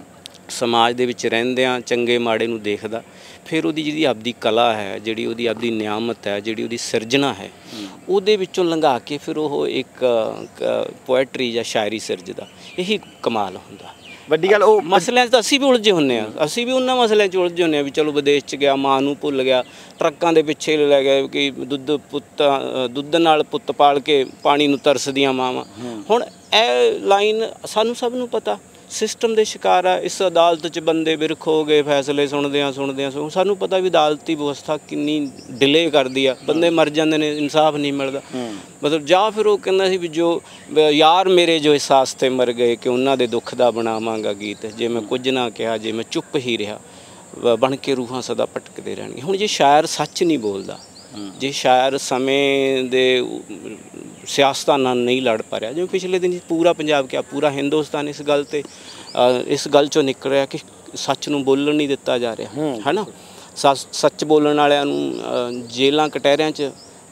ਸਮਾਜ ਦੇ ਵਿੱਚ ਰਹਿੰਦਿਆਂ ਚੰਗੇ ਮਾੜੇ ਨੂੰ ਦੇਖਦਾ, ਫਿਰ ਉਹਦੀ ਜਿਹੜੀ ਆਪਦੀ ਕਲਾ ਹੈ, ਜਿਹੜੀ ਉਹਦੀ ਆਪਦੀ ਨਿਆਮਤ ਹੈ, ਜਿਹੜੀ ਉਹਦੀ ਸਿਰਜਣਾ ਹੈ, ਉਹਦੇ ਵਿੱਚੋਂ ਲੰਘਾ ਕੇ ਫਿਰ ਉਹ ਇੱਕ ਪੋਇਟਰੀ ਜਾਂ ਸ਼ਾਇਰੀ ਸਿਰਜਦਾ। ਇਹੀ ਕਮਾਲ ਹੁੰਦਾ। ਵੱਡੀ ਗੱਲ ਉਹ ਮਸਲਿਆਂ 'ਚ ਤਾਂ ਅਸੀਂ ਵੀ ਉਲਝੇ ਹੁੰਦੇ ਹਾਂ, ਅਸੀਂ ਵੀ ਉਹਨਾਂ ਮਸਲਿਆਂ 'ਚ ਉਲਝੇ ਹੁੰਦੇ ਹਾਂ ਵੀ ਚਲੋ ਵਿਦੇਸ਼ 'ਚ ਗਿਆ, ਮਾਂ ਨੂੰ ਭੁੱਲ ਗਿਆ, ਟਰੱਕਾਂ ਦੇ ਪਿੱਛੇ ਲੈ ਗਏ ਕਿ ਦੁੱਧ ਨਾਲ ਪੁੱਤ ਪਾਲ ਕੇ ਪਾਣੀ ਨੂੰ ਤਰਸਦੀਆਂ ਮਾਵਾਂ। ਹੁਣ ਇਹ ਲਾਈਨ ਸਾਨੂੰ ਸਭ ਨੂੰ ਪਤਾ, ਸਿਸਟਮ ਦੇ ਸ਼ਿਕਾਰ ਆ। ਇਸ ਅਦਾਲਤ 'ਚ ਬੰਦੇ ਬਿਰਖ ਹੋ ਗਏ, ਫੈਸਲੇ ਸੁਣਦਿਆਂ ਸਾਨੂੰ ਪਤਾ ਵੀ ਅਦਾਲਤੀ ਵਿਵਸਥਾ ਕਿੰਨੀ ਡਿਲੇ ਕਰਦੀ ਆ, ਬੰਦੇ ਮਰ ਜਾਂਦੇ ਨੇ, ਇਨਸਾਫ ਨਹੀਂ ਮਿਲਦਾ। ਮਤਲਬ ਜਾਂ ਫਿਰ ਉਹ ਕਹਿੰਦਾ ਸੀ ਵੀ ਜੋ ਯਾਰ ਮੇਰੇ ਜੋ ਇਸ ਆਸਤੇ ਮਰ ਗਏ ਕਿ ਉਹਨਾਂ ਦੇ ਦੁੱਖ ਦਾ ਬਣਾਵਾਂਗਾ ਗੀਤ, ਜੇ ਮੈਂ ਕੁਝ ਨਾ ਕਿਹਾ, ਜੇ ਮੈਂ ਚੁੱਪ ਹੀ ਰਿਹਾ, ਬਣ ਕੇ ਰੂਹਾਂ ਸਦਾ ਭਟਕਦੇ ਰਹਿਣਗੇ। ਹੁਣ ਜੇ ਸ਼ਾਇਰ ਸੱਚ ਨਹੀਂ ਬੋਲਦਾ, ਜੇ ਸ਼ਾਇਰ ਸਮੇਂ ਦੇ ਸਿਆਸਤਾਂ ਨਾਲ ਨਹੀਂ ਲੜ ਪਾ ਰਿਹਾ, ਜਿਵੇਂ ਪਿਛਲੇ ਦਿਨ ਪੂਰਾ ਪੰਜਾਬ ਕਿਹਾ, ਪੂਰਾ ਹਿੰਦੁਸਤਾਨ ਇਸ ਗੱਲ 'ਚੋਂ ਨਿਕਲ ਰਿਹਾ ਕਿ ਸੱਚ ਨੂੰ ਬੋਲਣ ਨਹੀਂ ਦਿੱਤਾ ਜਾ ਰਿਹਾ, ਹੈ ਨਾ। ਸੱਚ ਬੋਲਣ ਵਾਲਿਆਂ ਨੂੰ ਜੇਲ੍ਹਾਂ ਕਟਹਿਰਿਆਂ 'ਚ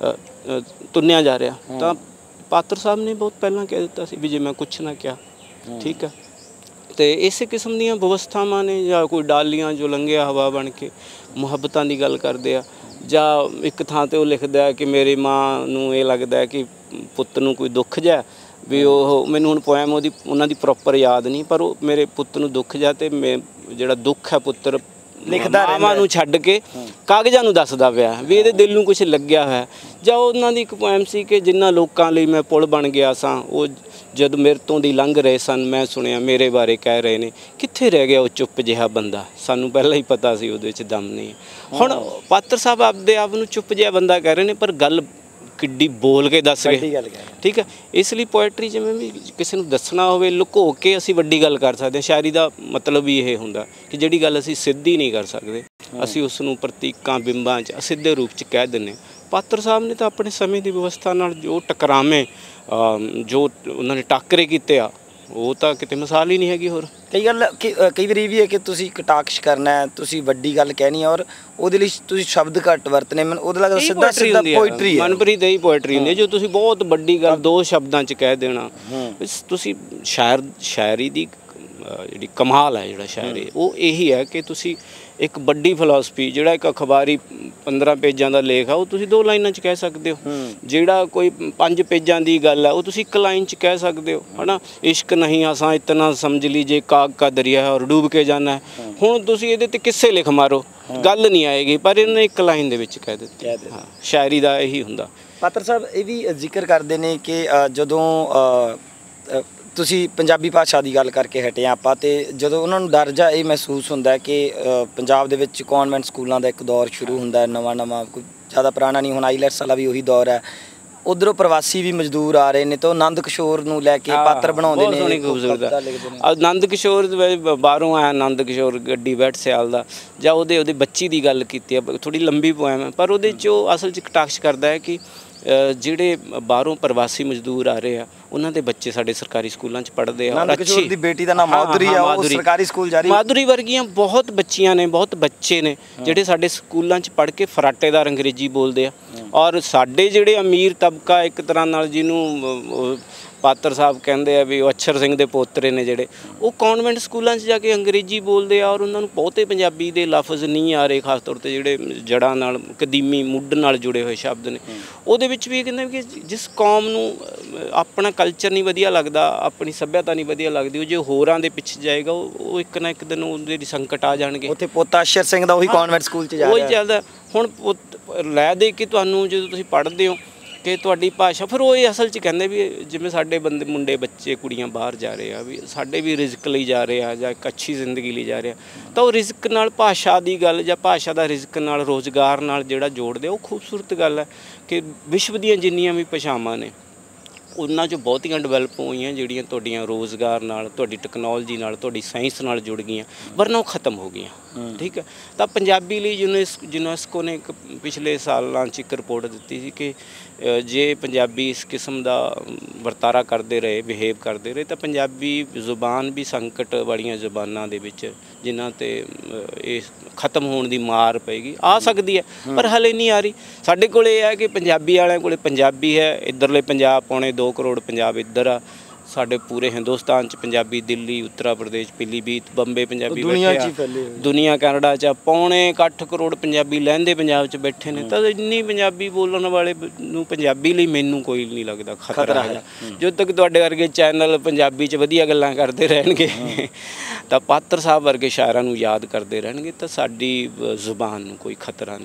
ਤੁੰਨਿਆ ਜਾ ਰਿਹਾ। ਤਾਂ ਪਾਤਰ ਸਾਹਿਬ ਨੇ ਬਹੁਤ ਪਹਿਲਾਂ ਕਹਿ ਦਿੱਤਾ ਸੀ ਵੀ ਜੇ ਮੈਂ ਕੁਛ ਨਾ ਕਿਹਾ, ਠੀਕ ਹੈ। ਅਤੇ ਇਸੇ ਕਿਸਮ ਦੀਆਂ ਵਿਵਸਥਾਵਾਂ ਨੇ, ਜਾਂ ਕੋਈ ਡਾਲੀਆਂ ਜੋ ਲੰਘਿਆ ਹਵਾ ਬਣ ਕੇ ਮੁਹੱਬਤਾਂ ਦੀ ਗੱਲ ਕਰਦੇ ਆ, ਜਾਂ ਇੱਕ ਥਾਂ 'ਤੇ ਉਹ ਲਿਖਦਾ ਕਿ ਮੇਰੀ ਮਾਂ ਨੂੰ ਇਹ ਲੱਗਦਾ ਕਿ ਪੁੱਤ ਨੂੰ ਕੋਈ ਦੁੱਖ ਜਿਹਾ ਵੀ ਉਹ, ਮੈਨੂੰ ਹੁਣ ਪੋਇਮ ਉਹਨਾਂ ਦੀ ਪ੍ਰੋਪਰ ਯਾਦ ਨਹੀਂ, ਪਰ ਉਹ ਮੇਰੇ ਪੁੱਤ ਨੂੰ ਦੁੱਖ ਜਿਹਾ, ਅਤੇ ਜਿਹੜਾ ਦੁੱਖ ਹੈ ਪੁੱਤਰ ਲਿਖਦਾ ਮਾਵਾਂ ਨੂੰ ਛੱਡ ਕੇ ਕਾਗਜ਼ਾਂ ਨੂੰ ਦੱਸਦਾ ਪਿਆ ਵੀ ਇਹਦੇ ਦਿਲ ਨੂੰ ਕੁਛ ਲੱਗਿਆ ਹੋਇਆ। ਜਾਂ ਉਹਨਾਂ ਦੀ ਇੱਕ ਪੋਇਮ ਸੀ ਕਿ ਜਿਨ੍ਹਾਂ ਲੋਕਾਂ ਲਈ ਮੈਂ ਪੁਲ ਬਣ ਗਿਆ ਸਾਂ, ਉਹ ਜਦ ਮੇਰੇ ਤੋਂ ਦੀ ਲੰਘ ਰਹੇ ਸਨ, ਮੈਂ ਸੁਣਿਆ ਮੇਰੇ ਬਾਰੇ ਕਹਿ ਰਹੇ ਨੇ, ਕਿੱਥੇ ਰਹਿ ਗਿਆ ਉਹ ਚੁੱਪ ਜਿਹਾ ਬੰਦਾ, ਸਾਨੂੰ ਪਹਿਲਾਂ ਹੀ ਪਤਾ ਸੀ ਉਹਦੇ 'ਚ ਦਮ ਨਹੀਂ। ਹੁਣ ਪਾਤਰ ਸਾਹਿਬ ਆਪਦੇ ਆਪ ਨੂੰ ਚੁੱਪ ਜਿਹਾ ਬੰਦਾ ਕਹਿ ਰਹੇ ਨੇ, ਪਰ ਗੱਲ ਕਿੱਡੀ ਬੋਲ ਕੇ ਦੱਸ ਗਏ, ਠੀਕ ਹੈ। ਇਸ ਲਈ ਪੋਇਟਰੀ ਜਿਵੇਂ ਵੀ ਕਿਸੇ ਨੂੰ ਦੱਸਣਾ ਹੋਵੇ, ਲੁਕੋ ਕੇ ਅਸੀਂ ਵੱਡੀ ਗੱਲ ਕਰ ਸਕਦੇ ਹਾਂ। ਸ਼ਾਇਰੀ ਦਾ ਮਤਲਬ ਵੀ ਇਹ ਹੁੰਦਾ ਕਿ ਜਿਹੜੀ ਗੱਲ ਅਸੀਂ ਸਿੱਧੀ ਨਹੀਂ ਕਰ ਸਕਦੇ, ਅਸੀਂ ਉਸ ਨੂੰ ਪ੍ਰਤੀਕਾਂ, ਬਿੰਬਾਂ 'ਚ ਅਸਿੱਧੇ ਰੂਪ 'ਚ ਕਹਿ ਦਿੰਦੇ। ਪਾਤਰ ਸਾਹਿਬ ਨੇ ਤਾਂ ਆਪਣੇ ਸਮੇਂ ਦੀ ਵਿਵਸਥਾ ਨਾਲ ਜੋ ਟਕਰਾਵੇਂ, ਜੋ ਉਹਨਾਂ ਨੇ ਟਾਕਰੇ ਕੀਤੇ ਆ, ਉਹ ਤਾਂ ਕਿਤੇ ਮਿਸਾਲ ਹੀ ਨਹੀਂ ਹੈਗੀ। ਹੋਰ ਕਈ ਵਾਰੀ ਇਹ ਵੀ ਹੈ ਕਿ ਤੁਸੀਂ ਕਟਾਕਸ਼ ਕਰਨਾ ਹੈ, ਤੁਸੀਂ ਵੱਡੀ ਗੱਲ ਕਹਿਣੀ ਹੈ, ਔਰ ਉਹਦੇ ਲਈ ਤੁਸੀਂ ਸ਼ਬਦ ਘੱਟ ਵਰਤਨੇ। ਮੈਨੂੰ ਉਹਦੇ ਲੱਗਦਾ ਸਿੱਧਾ ਪੋਇਟਰੀ ਹੈ, ਮਨਪ੍ਰੀਤ ਇਹੀ ਪੋਇਟਰੀ ਹੁੰਦੀ ਹੈ, ਜੋ ਤੁਸੀਂ ਬਹੁਤ ਵੱਡੀ ਗੱਲ 2 ਸ਼ਬਦਾਂ 'ਚ ਕਹਿ ਦੇਣਾ। ਤੁਸੀਂ ਸ਼ਾਇਰੀ ਦੀ ਜਿਹੜੀ ਕਮਾਲ ਹੈ, ਜਿਹੜਾ ਸ਼ਾਇਰੀ, ਉਹ ਇਹੀ ਹੈ ਕਿ ਤੁਸੀਂ ਇੱਕ ਵੱਡੀ ਫਿਲਾਸਫੀ, ਜਿਹੜਾ ਇੱਕ ਅਖਬਾਰੀ 15 ਪੇਜਾਂ ਦਾ ਲੇਖ ਆ, ਉਹ ਤੁਸੀਂ 2 ਲਾਈਨਾਂ 'ਚ ਕਹਿ ਸਕਦੇ ਹੋ। ਜਿਹੜਾ ਕੋਈ 5 ਪੇਜਾਂ ਦੀ ਗੱਲ ਹੈ, ਉਹ ਤੁਸੀਂ 1 ਲਾਈਨ 'ਚ ਕਹਿ ਸਕਦੇ ਹੋ, ਹੈ ਨਾ। ਇਸ਼ਕ ਨਹੀਂ ਆਸਾਂ ਇਤਨਾ ਸਮਝ ਲੀਜੇ, ਕਾਗ ਕਾ ਦਰਿਆ ਹੈ ਔਰ ਡੂਬ ਕੇ ਜਾਣਾ ਹੈ। ਹੁਣ ਤੁਸੀਂ ਇਹਦੇ 'ਤੇ ਕਿੱਸੇ ਲਿਖ ਮਾਰੋ, ਗੱਲ ਨਹੀਂ ਆਏਗੀ, ਪਰ ਇਹਨੇ 1 ਲਾਈਨ ਦੇ ਵਿੱਚ ਕਹਿ ਦਿੱਤੀ। ਹਾਂ, ਸ਼ਾਇਰੀ ਦਾ ਇਹੀ ਹੁੰਦਾ। ਪਾਤਰ ਸਾਹਿਬ ਇਹ ਵੀ ਜ਼ਿਕਰ ਕਰਦੇ ਨੇ ਕਿ ਜਦੋਂ ਤੁਸੀਂ ਪੰਜਾਬੀ ਭਾਸ਼ਾ ਦੀ ਗੱਲ ਕਰਕੇ ਹਟੇ ਆਪਾਂ, ਅਤੇ ਜਦੋਂ ਉਹਨਾਂ ਨੂੰ ਡਰ ਜਾ ਇਹ ਮਹਿਸੂਸ ਹੁੰਦਾ ਕਿ ਪੰਜਾਬ ਦੇ ਵਿੱਚ ਕੌਨਵੈਂਟ ਸਕੂਲਾਂ ਦਾ ਇੱਕ ਦੌਰ ਸ਼ੁਰੂ ਹੁੰਦਾ ਹੈ, ਨਵਾਂ ਕੋਈ ਜ਼ਿਆਦਾ ਪੁਰਾਣਾ ਨਹੀਂ, ਹੁਣ ਆਈਲੈਟਸ ਵਾਲਾ ਵੀ ਉਹੀ ਦੌਰ ਹੈ। ਉੱਧਰੋਂ ਪ੍ਰਵਾਸੀ ਵੀ ਮਜ਼ਦੂਰ ਆ ਰਹੇ ਨੇ, ਤਾਂ ਉਹ ਆਨੰਦ ਕਿਸ਼ੋਰ ਨੂੰ ਲੈ ਕੇ ਪਾਤਰ ਬਣਾਉਂਦੇ ਨੇ। ਸੋਹਣੀ ਖੂਬਸੂਰਤ ਆਨੰਦ ਕਿਸ਼ੋਰ ਬਾਹਰੋਂ ਆਇਆ, ਆਨੰਦ ਕਿਸ਼ੋਰ ਗੱਡੀ ਬੈਠ ਸਿਆਲ ਦਾ, ਜਾਂ ਉਹਦੇ ਬੱਚੀ ਦੀ ਗੱਲ ਕੀਤੀ ਆ, ਥੋੜ੍ਹੀ ਲੰਬੀ ਪੋਇਮ ਹੈ, ਪਰ ਉਹਦੇ 'ਚ ਉਹ ਅਸਲ 'ਚ ਕਟਾਕਸ਼ ਕਰਦਾ ਹੈ ਕਿ ਜਿਹੜੇ ਬਾਹਰੋਂ ਪ੍ਰਵਾਸੀ ਮਜ਼ਦੂਰ ਆ ਰਹੇ ਆ, ਉਹਨਾਂ ਦੇ ਬੱਚੇ ਸਾਡੇ ਸਰਕਾਰੀ ਸਕੂਲਾਂ 'ਚ ਪੜ੍ਹਦੇ ਆ। ਅੱਛੀ ਦੀ ਬੇਟੀ ਦਾ ਨਾਮ ਮਾਧੁਰੀ ਆ, ਉਹ ਸਰਕਾਰੀ ਸਕੂਲ ਜਾ ਰਹੀ। ਮਾਧੁਰੀ ਵਰਗੀਆਂ ਬਹੁਤ ਬੱਚੀਆਂ ਨੇ, ਬਹੁਤ ਬੱਚੇ ਨੇ ਜਿਹੜੇ ਸਾਡੇ ਸਕੂਲਾਂ 'ਚ ਪੜ੍ਹ ਕੇ ਫਰਾਟੇਦਾਰ ਅੰਗਰੇਜ਼ੀ ਬੋਲਦੇ ਆ। ਔਰ ਸਾਡੇ ਜਿਹੜੇ ਅਮੀਰ ਤਬਕਾ, ਇੱਕ ਤਰ੍ਹਾਂ ਨਾਲ ਜਿਹਨੂੰ ਪਾਤਰ ਸਾਹਿਬ ਕਹਿੰਦੇ ਆ ਵੀ ਉਹ ਅਛਰ ਸਿੰਘ ਦੇ ਪੋਤਰੇ ਨੇ ਜਿਹੜੇ, ਉਹ ਕੌਨਵੈਂਟ ਸਕੂਲਾਂ 'ਚ ਜਾ ਕੇ ਅੰਗਰੇਜ਼ੀ ਬੋਲਦੇ ਆ, ਔਰ ਉਹਨਾਂ ਨੂੰ ਬਹੁਤੇ ਪੰਜਾਬੀ ਦੇ ਲਫ਼ਜ਼ ਨਹੀਂ ਆ ਰਹੇ, ਖਾਸ ਤੌਰ 'ਤੇ ਜਿਹੜੇ ਜੜ੍ਹਾਂ ਨਾਲ, ਕਦੀਮੀ ਮੁੱਢ ਨਾਲ ਜੁੜੇ ਹੋਏ ਸ਼ਬਦ ਨੇ। ਉਹਦੇ ਵਿੱਚ ਵੀ ਇਹ ਕਹਿੰਦੇ ਕਿ ਜਿਸ ਕੌਮ ਨੂੰ ਆਪਣਾ ਕਲਚਰ ਨਹੀਂ ਵਧੀਆ ਲੱਗਦਾ, ਆਪਣੀ ਸੱਭਿਅਤਾ ਨਹੀਂ ਵਧੀਆ ਲੱਗਦੀ, ਉਹ ਜੇ ਹੋਰਾਂ ਦੇ ਪਿੱਛੇ ਜਾਏਗਾ, ਉਹ ਇੱਕ ਨਾ ਇੱਕ ਦਿਨ ਉਹਦੇ ਸੰਕਟ ਆ ਜਾਣਗੇ। ਉੱਥੇ ਪੋਤਾ ਅਛਰ ਸਿੰਘ ਦਾ ਉਹੀ ਕੌਨਵੈਂਟ ਸਕੂਲ 'ਚ ਜਾ ਰਿਹਾ, ਉਹੀ ਚੱਲਦਾ। ਹੁਣ ਲੈ ਦੇ ਕੇ ਤੁਹਾਨੂੰ ਜਦੋਂ ਤੁਸੀਂ ਪੜ੍ਹਦੇ ਹੋ ਕਿ ਤੁਹਾਡੀ ਭਾਸ਼ਾ, ਫਿਰ ਉਹ ਇਹ ਅਸਲ 'ਚ ਕਹਿੰਦੇ ਵੀ ਜਿਵੇਂ ਸਾਡੇ ਮੁੰਡੇ ਬੱਚੇ ਕੁੜੀਆਂ ਬਾਹਰ ਜਾ ਰਹੇ ਆ, ਵੀ ਸਾਡੇ ਵੀ ਰਿਜ਼ਕ ਲਈ ਜਾ ਰਹੇ ਆ, ਜਾਂ ਇੱਕ ਅੱਛੀ ਜ਼ਿੰਦਗੀ ਲਈ ਜਾ ਰਹੇ ਆ, ਤਾਂ ਉਹ ਰਿਜ਼ਕ ਨਾਲ ਭਾਸ਼ਾ ਦੀ ਗੱਲ, ਜਾਂ ਭਾਸ਼ਾ ਦਾ ਰਿਜ਼ਕ ਨਾਲ, ਰੋਜ਼ਗਾਰ ਨਾਲ ਜਿਹੜਾ ਜੋੜਦੇ, ਉਹ ਖੂਬਸੂਰਤ ਗੱਲ ਹੈ ਕਿ ਵਿਸ਼ਵ ਦੀਆਂ ਜਿੰਨੀਆਂ ਵੀ ਭਾਸ਼ਾਵਾਂ ਨੇ, ਉਹਨਾਂ 'ਚ ਬਹੁਤੀਆਂ ਡਿਵੈਲਪ ਹੋਈਆਂ ਜਿਹੜੀਆਂ ਤੁਹਾਡੀਆਂ ਰੋਜ਼ਗਾਰ ਨਾਲ, ਤੁਹਾਡੀ ਟੈਕਨੋਲੋਜੀ ਨਾਲ, ਤੁਹਾਡੀ ਸਾਇੰਸ ਨਾਲ ਜੁੜ ਗਈਆਂ, ਵਰਨਾ ਉਹ ਖਤਮ ਹੋ ਗਈਆਂ, ਠੀਕ ਹੈ। ਤਾਂ ਪੰਜਾਬੀ ਲਈ ਯੂਨੈਸਕੋ ਨੇ ਇੱਕ ਪਿਛਲੇ ਸਾਲਾਂ 'ਚ ਇੱਕ ਰਿਪੋਰਟ ਦਿੱਤੀ ਸੀ ਕਿ ਜੇ ਪੰਜਾਬੀ ਇਸ ਕਿਸਮ ਦਾ ਵਰਤਾਰਾ ਕਰਦੇ ਰਹੇ, ਬਿਹੇਵ ਕਰਦੇ ਰਹੇ, ਤਾਂ ਪੰਜਾਬੀ ਜ਼ੁਬਾਨ ਵੀ ਸੰਕਟ ਵਾਲੀਆਂ ਜ਼ੁਬਾਨਾਂ ਦੇ ਵਿੱਚ, ਜਿਨ੍ਹਾਂ 'ਤੇ ਇਹ ਖਤਮ ਹੋਣ ਦੀ ਮਾਰ ਪਏਗੀ, ਆ ਸਕਦੀ ਹੈ, ਪਰ ਹਾਲੇ ਨਹੀਂ ਆ ਰਹੀ। ਸਾਡੇ ਕੋਲ ਇਹ ਹੈ ਕਿ ਪੰਜਾਬੀ ਵਾਲਿਆਂ ਕੋਲ ਪੰਜਾਬੀ ਹੈ, ਇੱਧਰਲੇ ਪੰਜਾਬ, 2.25 ਕਰੋੜ ਪੰਜਾਬ ਇੱਧਰ ਆ, ਸਾਡੇ ਪੂਰੇ ਹਿੰਦੁਸਤਾਨ 'ਚ ਪੰਜਾਬੀ, ਦਿੱਲੀ, ਉੱਤਰ ਪ੍ਰਦੇਸ਼, ਪੀਲੀਭੀਤ, ਬੰਬੇ ਪੰਜਾਬੀ ਬੈਠੇ ਆ, ਦੁਨੀਆ ਕੈਨੇਡਾ 'ਚ 1.25 ਕਰੋੜ ਪੰਜਾਬੀ ਲਹਿੰਦੇ ਪੰਜਾਬ 'ਚ ਬੈਠੇ ਨੇ। ਤਾਂ ਇੰਨੀ ਪੰਜਾਬੀ ਬੋਲਣ ਵਾਲੇ ਨੂੰ ਪੰਜਾਬੀ ਲਈ ਮੈਨੂੰ ਕੋਈ ਨਹੀਂ ਲੱਗਦਾ ਖਤਰਾ ਹੈਗਾ। ਜਦੋਂ ਤੱਕ ਤੁਹਾਡੇ ਵਰਗੇ ਚੈਨਲ ਪੰਜਾਬੀ 'ਚ ਵਧੀਆ ਗੱਲਾਂ ਕਰਦੇ ਰਹਿਣਗੇ, ਤਾਂ ਪਾਤਰ ਸਾਹਿਬ ਵਰਗੇ ਸ਼ਾਇਰਾਂ ਨੂੰ ਯਾਦ ਕਰਦੇ ਰਹਿਣਗੇ, ਤਾਂ ਸਾਡੀ ਜ਼ੁਬਾਨ ਨੂੰ ਕੋਈ ਖਤਰਾ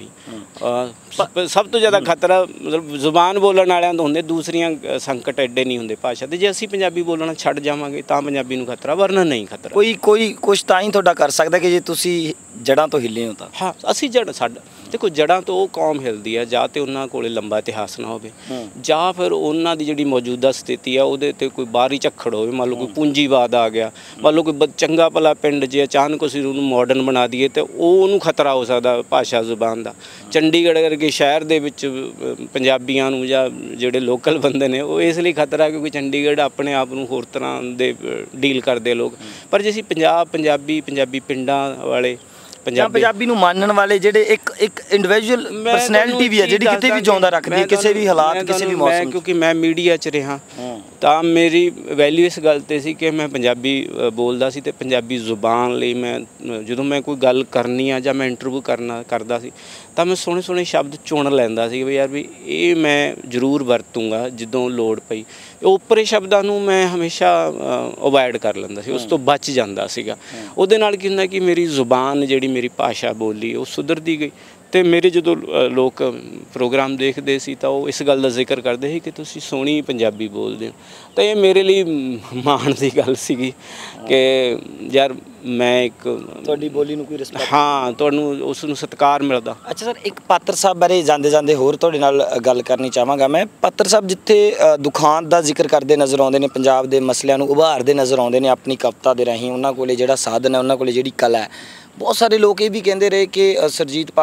ਨਹੀਂ। ਸਭ ਤੋਂ ਜ਼ਿਆਦਾ ਖਤਰਾ ਮਤਲਬ ਜ਼ੁਬਾਨ ਬੋਲਣ ਵਾਲਿਆਂ ਤੋਂ ਹੁੰਦੇ, ਦੂਸਰੀਆਂ ਸੰਕਟ ਐਡੇ ਨਹੀਂ ਹੁੰਦੇ ਭਾਸ਼ਾ ਦੇ। ਜੇ ਅਸੀਂ ਪੰਜਾਬੀ ਪੰਜਾਬੀ ਬੋਲਣਾ ਛੱਡ ਜਾਵਾਂਗੇ ਤਾਂ ਪੰਜਾਬੀ ਨੂੰ ਖਤਰਾ, ਵਰਨਾ ਨਹੀਂ ਖਤਰਾ। ਕੋਈ ਕੁਛ ਤਾਂ ਹੀ ਤੁਹਾਡਾ ਕਰ ਸਕਦਾ ਕਿ ਜੇ ਤੁਸੀਂ ਜੜ੍ਹਾਂ ਤੋਂ ਹਿੱਲੇ ਹੋ ਤਾਂ। ਹਾਂ, ਅਸੀਂ ਸਾਡਾ ਦੇਖੋ ਜੜ੍ਹਾਂ ਤੋਂ ਉਹ ਕੌਮ ਹਿਲਦੀ ਹੈ ਜਾਂ ਤਾਂ ਉਹਨਾਂ ਕੋਲ ਲੰਬਾ ਇਤਿਹਾਸ ਨਾ ਹੋਵੇ, ਜਾਂ ਫਿਰ ਉਹਨਾਂ ਦੀ ਜਿਹੜੀ ਮੌਜੂਦਾ ਸਥਿਤੀ ਆ ਉਹਦੇ 'ਤੇ ਕੋਈ ਬਾਹਰੀ ਝੱਖੜ ਹੋਵੇ। ਮੰਨ ਲਓ ਕੋਈ ਪੂੰਜੀਵਾਦ ਆ ਗਿਆ, ਮੰਨ ਲਓ ਕੋਈ ਚੰਗਾ ਭਲਾ ਪਿੰਡ ਜੇ ਅਚਾਨਕ ਅਸੀਂ ਉਹਨੂੰ ਮਾਡਰਨ ਬਣਾ ਦਈਏ ਤਾਂ ਉਹਨੂੰ ਖਤਰਾ ਹੋ ਸਕਦਾ ਭਾਸ਼ਾ ਜ਼ੁਬਾਨ ਦਾ। ਚੰਡੀਗੜ੍ਹ ਵਰਗੇ ਸ਼ਹਿਰ ਦੇ ਵਿੱਚ ਪੰਜਾਬੀਆਂ ਨੂੰ ਜਾਂ ਜਿਹੜੇ ਲੋਕਲ ਬੰਦੇ ਨੇ ਉਹ ਇਸ ਲਈ ਖਤਰਾ ਕਿਉਂਕਿ ਚੰਡੀਗੜ੍ਹ ਆਪਣੇ ਆਪ ਨੂੰ ਹੋਰ ਤਰ੍ਹਾਂ ਦੇ ਡੀਲ ਕਰਦੇ ਲੋਕ। ਪਰ ਜੇ ਅਸੀਂ ਪੰਜਾਬੀ ਪਿੰਡਾਂ ਵਾਲੇ ਪੰਜਾਬੀ ਨੂੰ ਮੰਨਣ ਵਾਲੇ ਜਿਹੜੇ ਇੱਕ ਇੰਡੀਵਿਜੂਅਲ ਪਰਸਨੈਲਿਟੀ ਵੀ ਹੈ ਜਿਹੜੀ ਕਿਤੇ ਵੀ ਜਿਉਂਦਾ ਰੱਖਦੀ ਹੈ ਕਿਸੇ ਵੀ ਹਾਲਾਤ ਕਿਸੇ ਵੀ ਮੌਸਮ। ਕਿਉਂਕਿ ਮੈਂ ਮੀਡੀਆ 'ਚ ਰਿਹਾ ਤਾਂ ਮੇਰੀ ਵੈਲਿਊ ਇਸ ਗੱਲ 'ਤੇ ਸੀ ਕਿ ਮੈਂ ਪੰਜਾਬੀ ਬੋਲਦਾ ਸੀ ਅਤੇ ਪੰਜਾਬੀ ਜ਼ੁਬਾਨ ਲਈ ਮੈਂ ਜਦੋਂ ਮੈਂ ਕੋਈ ਗੱਲ ਕਰਨੀ ਆ ਜਾਂ ਮੈਂ ਇੰਟਰਵਿਊ ਕਰਦਾ ਸੀ ਤਾਂ ਮੈਂ ਸੋਹਣੇ ਸ਼ਬਦ ਚੁਣ ਲੈਂਦਾ ਸੀ ਵੀ ਯਾਰ ਵੀ ਇਹ ਮੈਂ ਜ਼ਰੂਰ ਵਰਤੂੰਗਾ ਜਦੋਂ ਲੋੜ ਪਈ। ਓਪਰੇ ਸ਼ਬਦਾਂ ਨੂੰ ਮੈਂ ਹਮੇਸ਼ਾ ਅਵੋਇਡ ਕਰ ਲੈਂਦਾ ਸੀ, ਉਸ ਤੋਂ ਬਚ ਜਾਂਦਾ ਸੀਗਾ। ਉਹਦੇ ਨਾਲ ਕੀ ਹੁੰਦਾ ਕਿ ਮੇਰੀ ਜ਼ੁਬਾਨ ਜਿਹੜੀ ਮੇਰੀ ਭਾਸ਼ਾ ਬੋਲੀ ਉਹ ਸੁਧਰਦੀ ਗਈ। ਅਤੇ ਮੇਰੇ ਜਦੋਂ ਲੋਕ ਪ੍ਰੋਗਰਾਮ ਦੇਖਦੇ ਸੀ ਤਾਂ ਉਹ ਇਸ ਗੱਲ ਦਾ ਜ਼ਿਕਰ ਕਰਦੇ ਸੀ ਕਿ ਤੁਸੀਂ ਸੋਹਣੀ ਪੰਜਾਬੀ ਬੋਲਦੇ ਹੋ। ਤਾਂ ਇਹ ਮੇਰੇ ਲਈ ਮਾਣ ਦੀ ਗੱਲ ਸੀਗੀ ਕਿ ਯਾਰ ਮੈਂ ਇੱਕ ਤੁਹਾਡੀ ਬੋਲੀ ਨੂੰ ਕੋਈ ਰਿਸਪੈਕਟ, ਹਾਂ, ਤੁਹਾਨੂੰ ਉਸ ਨੂੰ ਸਤਿਕਾਰ ਮਿਲਦਾ। ਅੱਛਾ ਸਰ, ਇੱਕ ਪਾਤਰ ਸਾਹਿਬ ਬਾਰੇ ਜਾਂਦੇ ਹੋਰ ਤੁਹਾਡੇ ਨਾਲ ਗੱਲ ਕਰਨੀ ਚਾਹਾਂਗਾ ਮੈਂ। ਪਾਤਰ ਸਾਹਿਬ ਜਿੱਥੇ ਦੁਖਾਂਤ ਦਾ ਜ਼ਿਕਰ ਕਰਦੇ ਨਜ਼ਰ ਆਉਂਦੇ ਨੇ, ਪੰਜਾਬ ਦੇ ਮਸਲਿਆਂ ਨੂੰ ਉਭਾਰਦੇ ਨਜ਼ਰ ਆਉਂਦੇ ਨੇ ਆਪਣੀ ਕਵਿਤਾ ਦੇ ਰਾਹੀਂ, ਉਹਨਾਂ ਕੋਲੇ ਜਿਹੜਾ ਸਾਧਨ ਹੈ, ਉਹਨਾਂ ਕੋਲੇ ਜਿਹੜੀ ਕਲਾ ਹੈ। ਬਹੁਤ ਸਾਰੇ ਲੋਕ ਇਹ ਵੀ ਕਹਿੰਦੇ ਰਹੇ ਕਿ ਸੁਰਜੀਤ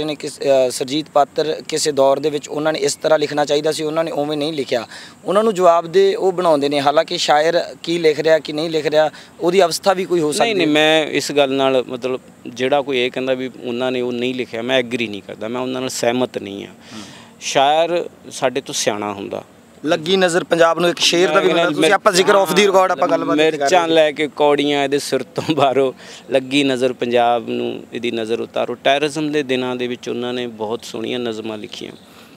ਪਾਤਰ ਕਿਸੇ ਦੌਰ ਦੇ ਵਿੱਚ ਉਹਨਾਂ ਨੇ ਇਸ ਤਰ੍ਹਾਂ ਲਿਖਣਾ ਚਾਹੀਦਾ ਸੀ, ਉਹਨਾਂ ਨੇ ਉਵੇਂ ਨਹੀਂ ਲਿਖਿਆ। ਉਹਨਾਂ ਨੂੰ ਜਵਾਬ ਦੇ ਉਹ ਬਣਾਉਂਦੇ ਨੇ, ਹਾਲਾਂਕਿ ਸ਼ਾਇਰ ਕੀ ਲਿਖ ਰਿਹਾ ਕੀ ਨਹੀਂ ਲਿਖ ਰਿਹਾ ਉਹਦੀ ਅਵਸਥਾ ਵੀ ਕੋਈ ਹੋ ਸਕਦੀ। ਨਹੀਂ, ਮੈਂ ਇਸ ਗੱਲ ਨਾਲ ਮਤਲਬ ਜਿਹੜਾ ਕੋਈ ਇਹ ਕਹਿੰਦਾ ਵੀ ਉਹਨਾਂ ਨੇ ਉਹ ਨਹੀਂ ਲਿਖਿਆ, ਮੈਂ ਐਗਰੀ ਨਹੀਂ ਕਰਦਾ, ਮੈਂ ਉਹਨਾਂ ਨਾਲ ਸਹਿਮਤ ਨਹੀਂ ਹਾਂ। ਸ਼ਾਇਰ ਸਾਡੇ ਤੋਂ ਸਿਆਣਾ ਹੁੰਦਾ। ਲੱਗੀ ਨਜ਼ਰ ਪੰਜਾਬ ਨੂੰ ਇੱਕ ਸ਼ੇਰ ਦਾ ਵੀ ਤੁਸੀਂ ਆਪਾਂ ਜ਼ਿਕਰ ਆਫ ਦੀ ਰਿਕਾਰਡ ਆਪਾਂ ਗੱਲਬਾਤ ਮਿਰਚਾਂ ਲੈ ਕੇ ਕੌੜੀਆਂ ਇਹਦੇ ਸਿਰ ਤੋਂ ਬਾਹਰੋਂ, ਲੱਗੀ ਨਜ਼ਰ ਪੰਜਾਬ ਨੂੰ ਇਹਦੀ ਨਜ਼ਰ ਉਤਾਰੋ। ਟੈਰਰਿਜ਼ਮ ਦੇ ਦਿਨਾਂ ਦੇ ਵਿੱਚ ਉਹਨਾਂ ਨੇ ਬਹੁਤ ਸੋਹਣੀਆਂ ਨਜ਼ਮਾਂ ਲਿਖੀਆਂ।